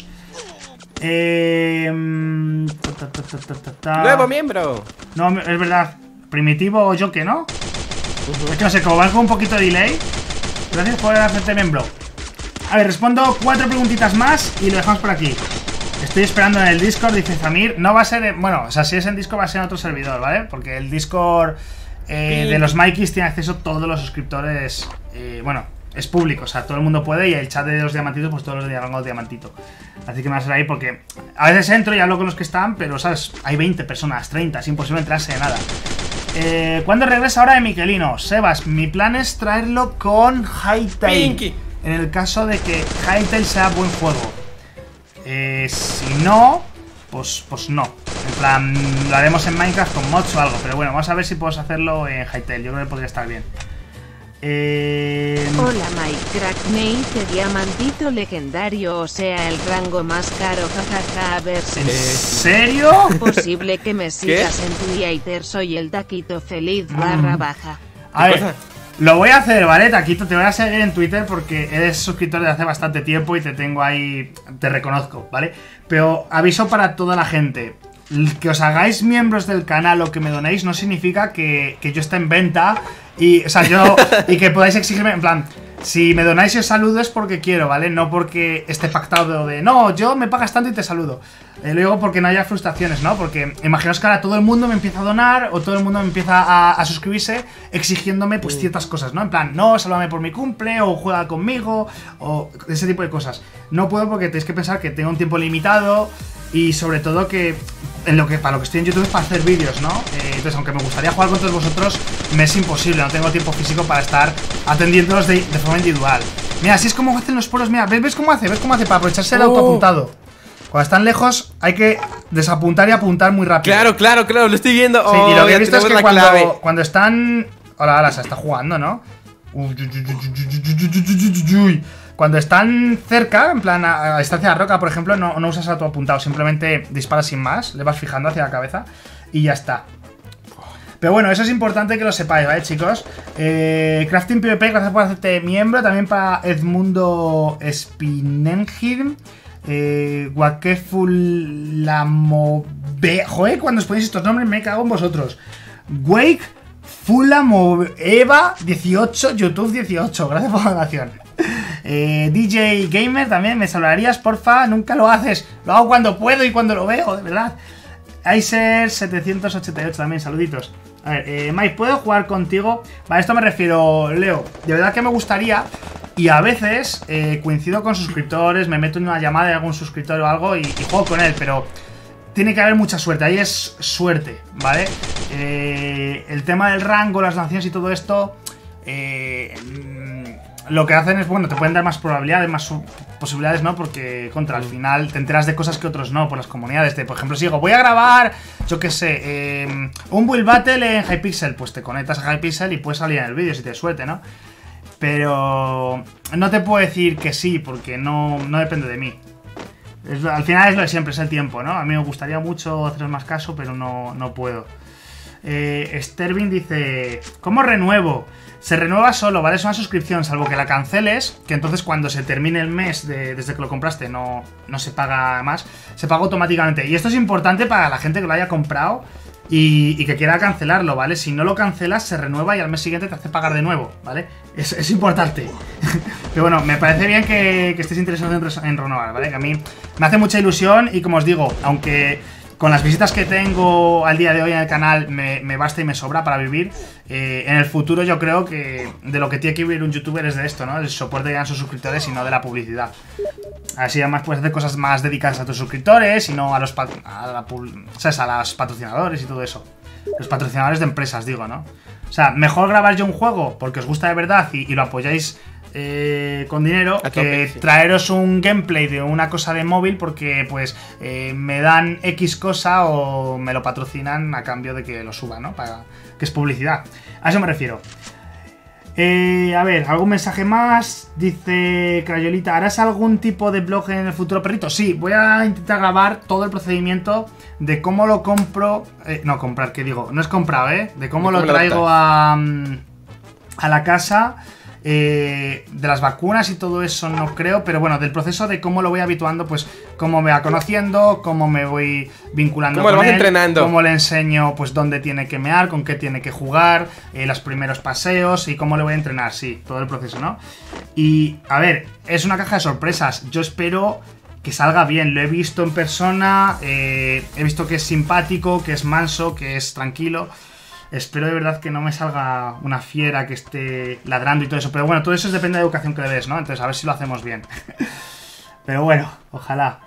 Nuevo miembro.
No, es verdad. Primitivo yo que no. Es que no sé, como van con un poquito de delay. Gracias por hacerte miembro. A ver, respondo 4 preguntitas más y lo dejamos por aquí. Estoy esperando en el Discord, dice Zamir. No va a ser, bueno, o sea, si es en Discord va a ser en otro servidor, ¿vale? Porque el Discord de los Mikeys tiene acceso a todos los suscriptores. Bueno, es público, o sea, todo el mundo puede. Y el chat de los diamantitos, pues todos los de rango diamantito. Así que me va a ser ahí porque a veces entro y hablo con los que están, pero, ¿sabes? Hay 20 personas, 30, es imposible entrarse de nada. ¿Cuándo regresa ahora de Miquelino? Sebas, mi plan es traerlo con Hytale.
Pinky.
En el caso de que Hytale sea buen juego. Si no, pues no. En plan, lo haremos en Minecraft con mods o algo. Pero bueno, vamos a ver si podemos hacerlo en Hytale. Yo creo que podría estar bien.
Hola Mike, crack, me hice diamantito legendario, o sea el rango más caro, jajaja, a ver si...
¿En serio?
Posible que me sigas en Twitter, soy el taquito feliz /baja.
A ver, lo voy a hacer, ¿vale, Taquito? Te voy a seguir en Twitter porque eres suscriptor desde hace bastante tiempo y te tengo ahí, te reconozco, ¿vale? Pero aviso para toda la gente. Que os hagáis miembros del canal o que me donéis no significa que yo esté en venta y, o sea, y que podáis exigirme, en plan, si me donáis y os saludo es porque quiero, ¿vale? No porque esté pactado de, no, yo me pagas tanto y te saludo. Lo digo porque no haya frustraciones, ¿no? Porque imaginaos que ahora todo el mundo me empieza a donar o todo el mundo me empieza a suscribirse exigiéndome pues ciertas cosas, ¿no? En plan, no, sálvame por mi cumple o juega conmigo o ese tipo de cosas. No puedo porque tenéis que pensar que tengo un tiempo limitado y sobre todo que para lo que estoy en YouTube es para hacer vídeos, ¿no? Entonces, aunque me gustaría jugar con todos vosotros, me es imposible, no tengo tiempo físico para estar atendiéndolos de forma individual. Mira, así es como hacen los pueblos, mira, ¿ves cómo hace? ¿Ves cómo hace? Para aprovecharse el autoapuntado. Cuando están lejos hay que desapuntar y apuntar muy rápido.
Claro, lo estoy viendo.
Sí, y lo que he visto es que cuando están... Hola, se está jugando, ¿no? Cuando están cerca, en plan a distancia de la roca, por ejemplo, no usas autoapuntado, simplemente disparas sin más, le vas fijando hacia la cabeza y ya está. Pero bueno, eso es importante que lo sepáis, ¿vale, chicos? Crafting PvP, gracias por hacerte miembro. También para Edmundo Spinengir. Wakeful Lamove. Joder, cuando os ponéis estos nombres me cago en vosotros. Wake Fulamoeva 18, YouTube 18. Gracias por la donación. DJ Gamer también, me saludarías, porfa. Nunca lo haces, lo hago cuando puedo y cuando lo veo, de verdad. Iser 788 también, saluditos. A ver, Mike, ¿puedo jugar contigo? Vale, esto me refiero, Leo. De verdad que me gustaría, Y a veces coincido con suscriptores, me meto en una llamada de algún suscriptor o algo y juego con él, pero tiene que haber mucha suerte, ahí es suerte, ¿vale? El tema del rango, las naciones y todo esto, lo que hacen es, bueno, te pueden dar más probabilidades, más posibilidades, ¿no? Porque al final te enteras de cosas que otros no, por las comunidades. Por ejemplo, si digo, voy a grabar, yo qué sé, un Build Battle en Hypixel, pues te conectas a Hypixel y puedes salir en el vídeo si tienes suerte, ¿no? Pero no te puedo decir que sí, porque no depende de mí. Al final es lo de siempre, es el tiempo, ¿no? A mí me gustaría mucho haceros más caso, pero no puedo. Stervin dice, ¿cómo renuevo? Se renueva solo, ¿vale? Es una suscripción, salvo que la canceles, que entonces cuando se termine el mes desde que lo compraste no se paga más, se paga automáticamente. Y esto es importante para la gente que lo haya comprado y que quiera cancelarlo, ¿vale? Si no lo cancelas, se renueva y al mes siguiente te hace pagar de nuevo, ¿vale? Es importante. Pero bueno, me parece bien que estéis interesados en renovar, ¿vale? Que a mí me hace mucha ilusión y como os digo, aunque con las visitas que tengo al día de hoy en el canal me basta y me sobra para vivir, en el futuro yo creo que de lo que tiene que vivir un youtuber es de esto, ¿no? El soporte que dan sus suscriptores y no de la publicidad. Así además puedes hacer cosas más dedicadas a tus suscriptores y no a los patrocinadores y todo eso. Los patrocinadores de empresas, digo, ¿no? O sea, mejor grabar yo un juego porque os gusta de verdad y lo apoyáis con dinero que traeros un gameplay de una cosa de móvil porque pues me dan X cosa o me lo patrocinan a cambio de que lo suba, ¿no? Que es publicidad. A eso me refiero. A ver, ¿algún mensaje más? Dice Crayolita, ¿harás algún tipo de blog en el futuro, perrito? Sí, voy a intentar grabar todo el procedimiento de cómo lo compro. No, comprar, ¿qué digo? No es comprado, ¿eh? De cómo lo traigo a la casa. De las vacunas y todo eso no creo, pero bueno, del proceso de cómo lo voy habituando, pues cómo me va conociendo, cómo me voy vinculando
con él,
entrenando, cómo le enseño pues dónde tiene que mear, con qué tiene que jugar, los primeros paseos y cómo le voy a entrenar, sí, todo el proceso, ¿no? Y a ver, es una caja de sorpresas, yo espero que salga bien, lo he visto en persona, he visto que es simpático, que es manso, que es tranquilo. Espero de verdad que no me salga una fiera que esté ladrando y todo eso. Pero bueno, todo eso depende de la educación que le des, ¿no? Entonces a ver si lo hacemos bien. Pero bueno, ojalá.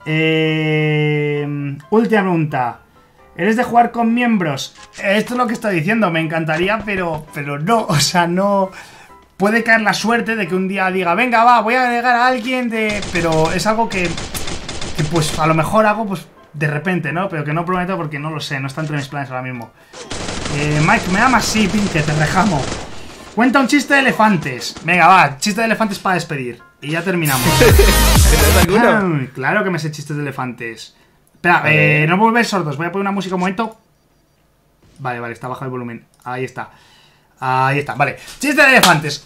Última pregunta. ¿Eres de jugar con miembros? Esto es lo que estoy diciendo. Me encantaría, pero no. O sea, no... Puede caer la suerte de que un día diga, venga, va, voy a agregar a alguien de... Pero es algo que pues a lo mejor hago pues de repente, ¿no? Pero que no prometo porque no lo sé. No está entre mis planes ahora mismo. Mike, ¿me amas? Sí, Pinque, te rejamo. Cuenta un chiste de elefantes. Venga, va, chiste de elefantes para despedir. Y ya terminamos. Claro que me sé chistes de elefantes. Espera, no volver sordos. Voy a poner una música un momento. Vale, está bajado el volumen. Ahí está. Vale, chiste de elefantes.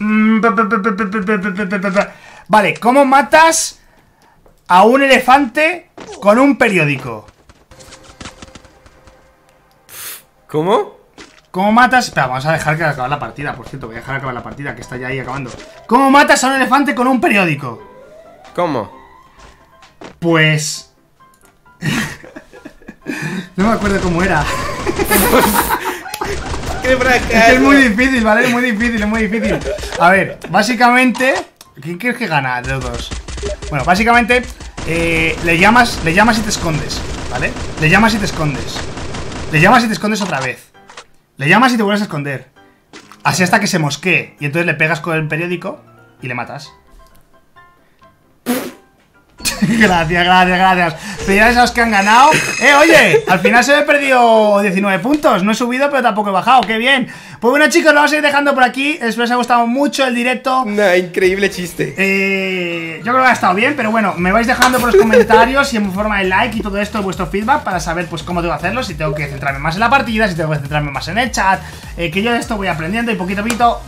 Vale, ¿cómo matas a un elefante con un periódico?
¿Cómo?
¿Cómo matas? Espera, vamos a dejar que acabe la partida, por cierto. Voy a dejar acabar la partida, que está ya ahí acabando. ¿Cómo matas a un elefante con un periódico?
¿Cómo?
Pues... no me acuerdo cómo era.
¡Qué fracaso!
Es muy difícil, ¿vale? Es muy difícil. A ver, básicamente... ¿Quién crees que gana de los dos? Bueno, básicamente... le llamas y te escondes, ¿vale? Le llamas y te escondes. Le llamas y te escondes otra vez. Le llamas y te vuelves a esconder. Así hasta que se mosquee. Y entonces le pegas con el periódico y le matas. Gracias. Felicidades a los que han ganado. Oye, al final se me he perdido 19 puntos. No he subido, pero tampoco he bajado. ¡Qué bien! Pues bueno, chicos, lo vamos a ir dejando por aquí. Espero que os haya gustado mucho el directo.
Increíble chiste.
Yo creo que ha estado bien, pero bueno, me vais dejando por los comentarios y en forma de like y todo esto, vuestro feedback, para saber pues cómo tengo que hacerlo. Si tengo que centrarme más en la partida, si tengo que centrarme más en el chat. Que yo de esto voy aprendiendo y poquito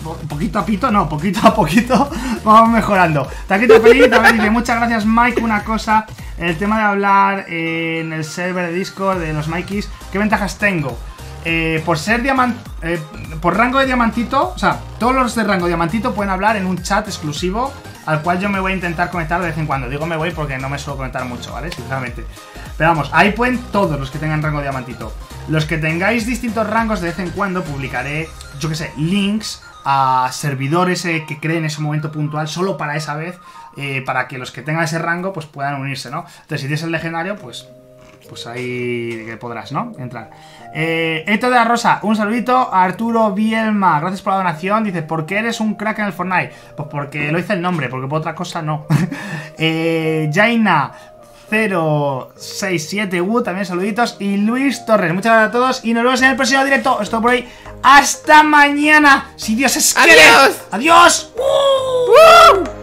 a poquito vamos mejorando. Taquito feliz, a ver, dice, muchas gracias, Mike. Una cosa, el tema de hablar en el server de Discord de los Mikeys, ¿qué ventajas tengo? Por ser por rango de diamantito, o sea, todos los de rango diamantito pueden hablar en un chat exclusivo al cual yo me voy a intentar conectar de vez en cuando. Digo me voy porque no me suelo conectar mucho, ¿vale? Sinceramente. Pero vamos, ahí pueden todos los que tengan rango diamantito. Los que tengáis distintos rangos, de vez en cuando publicaré, yo que sé, links a servidores que creen ese momento puntual solo para esa vez, para que los que tengan ese rango pues puedan unirse, ¿no? Entonces si tienes el legendario, pues ahí que podrás, ¿no? Entrar. Eto de la Rosa, un saludito. Arturo Bielma, gracias por la donación. Dice, ¿por qué eres un crack en el Fortnite? Pues porque lo hice el nombre, porque por otra cosa no. Jaina 067 también saluditos. Y Luis Torres, muchas gracias a todos. Y nos vemos en el próximo directo. Estoy por ahí. Hasta mañana, si Dios es quiere.
¡Adiós!
¡Adiós!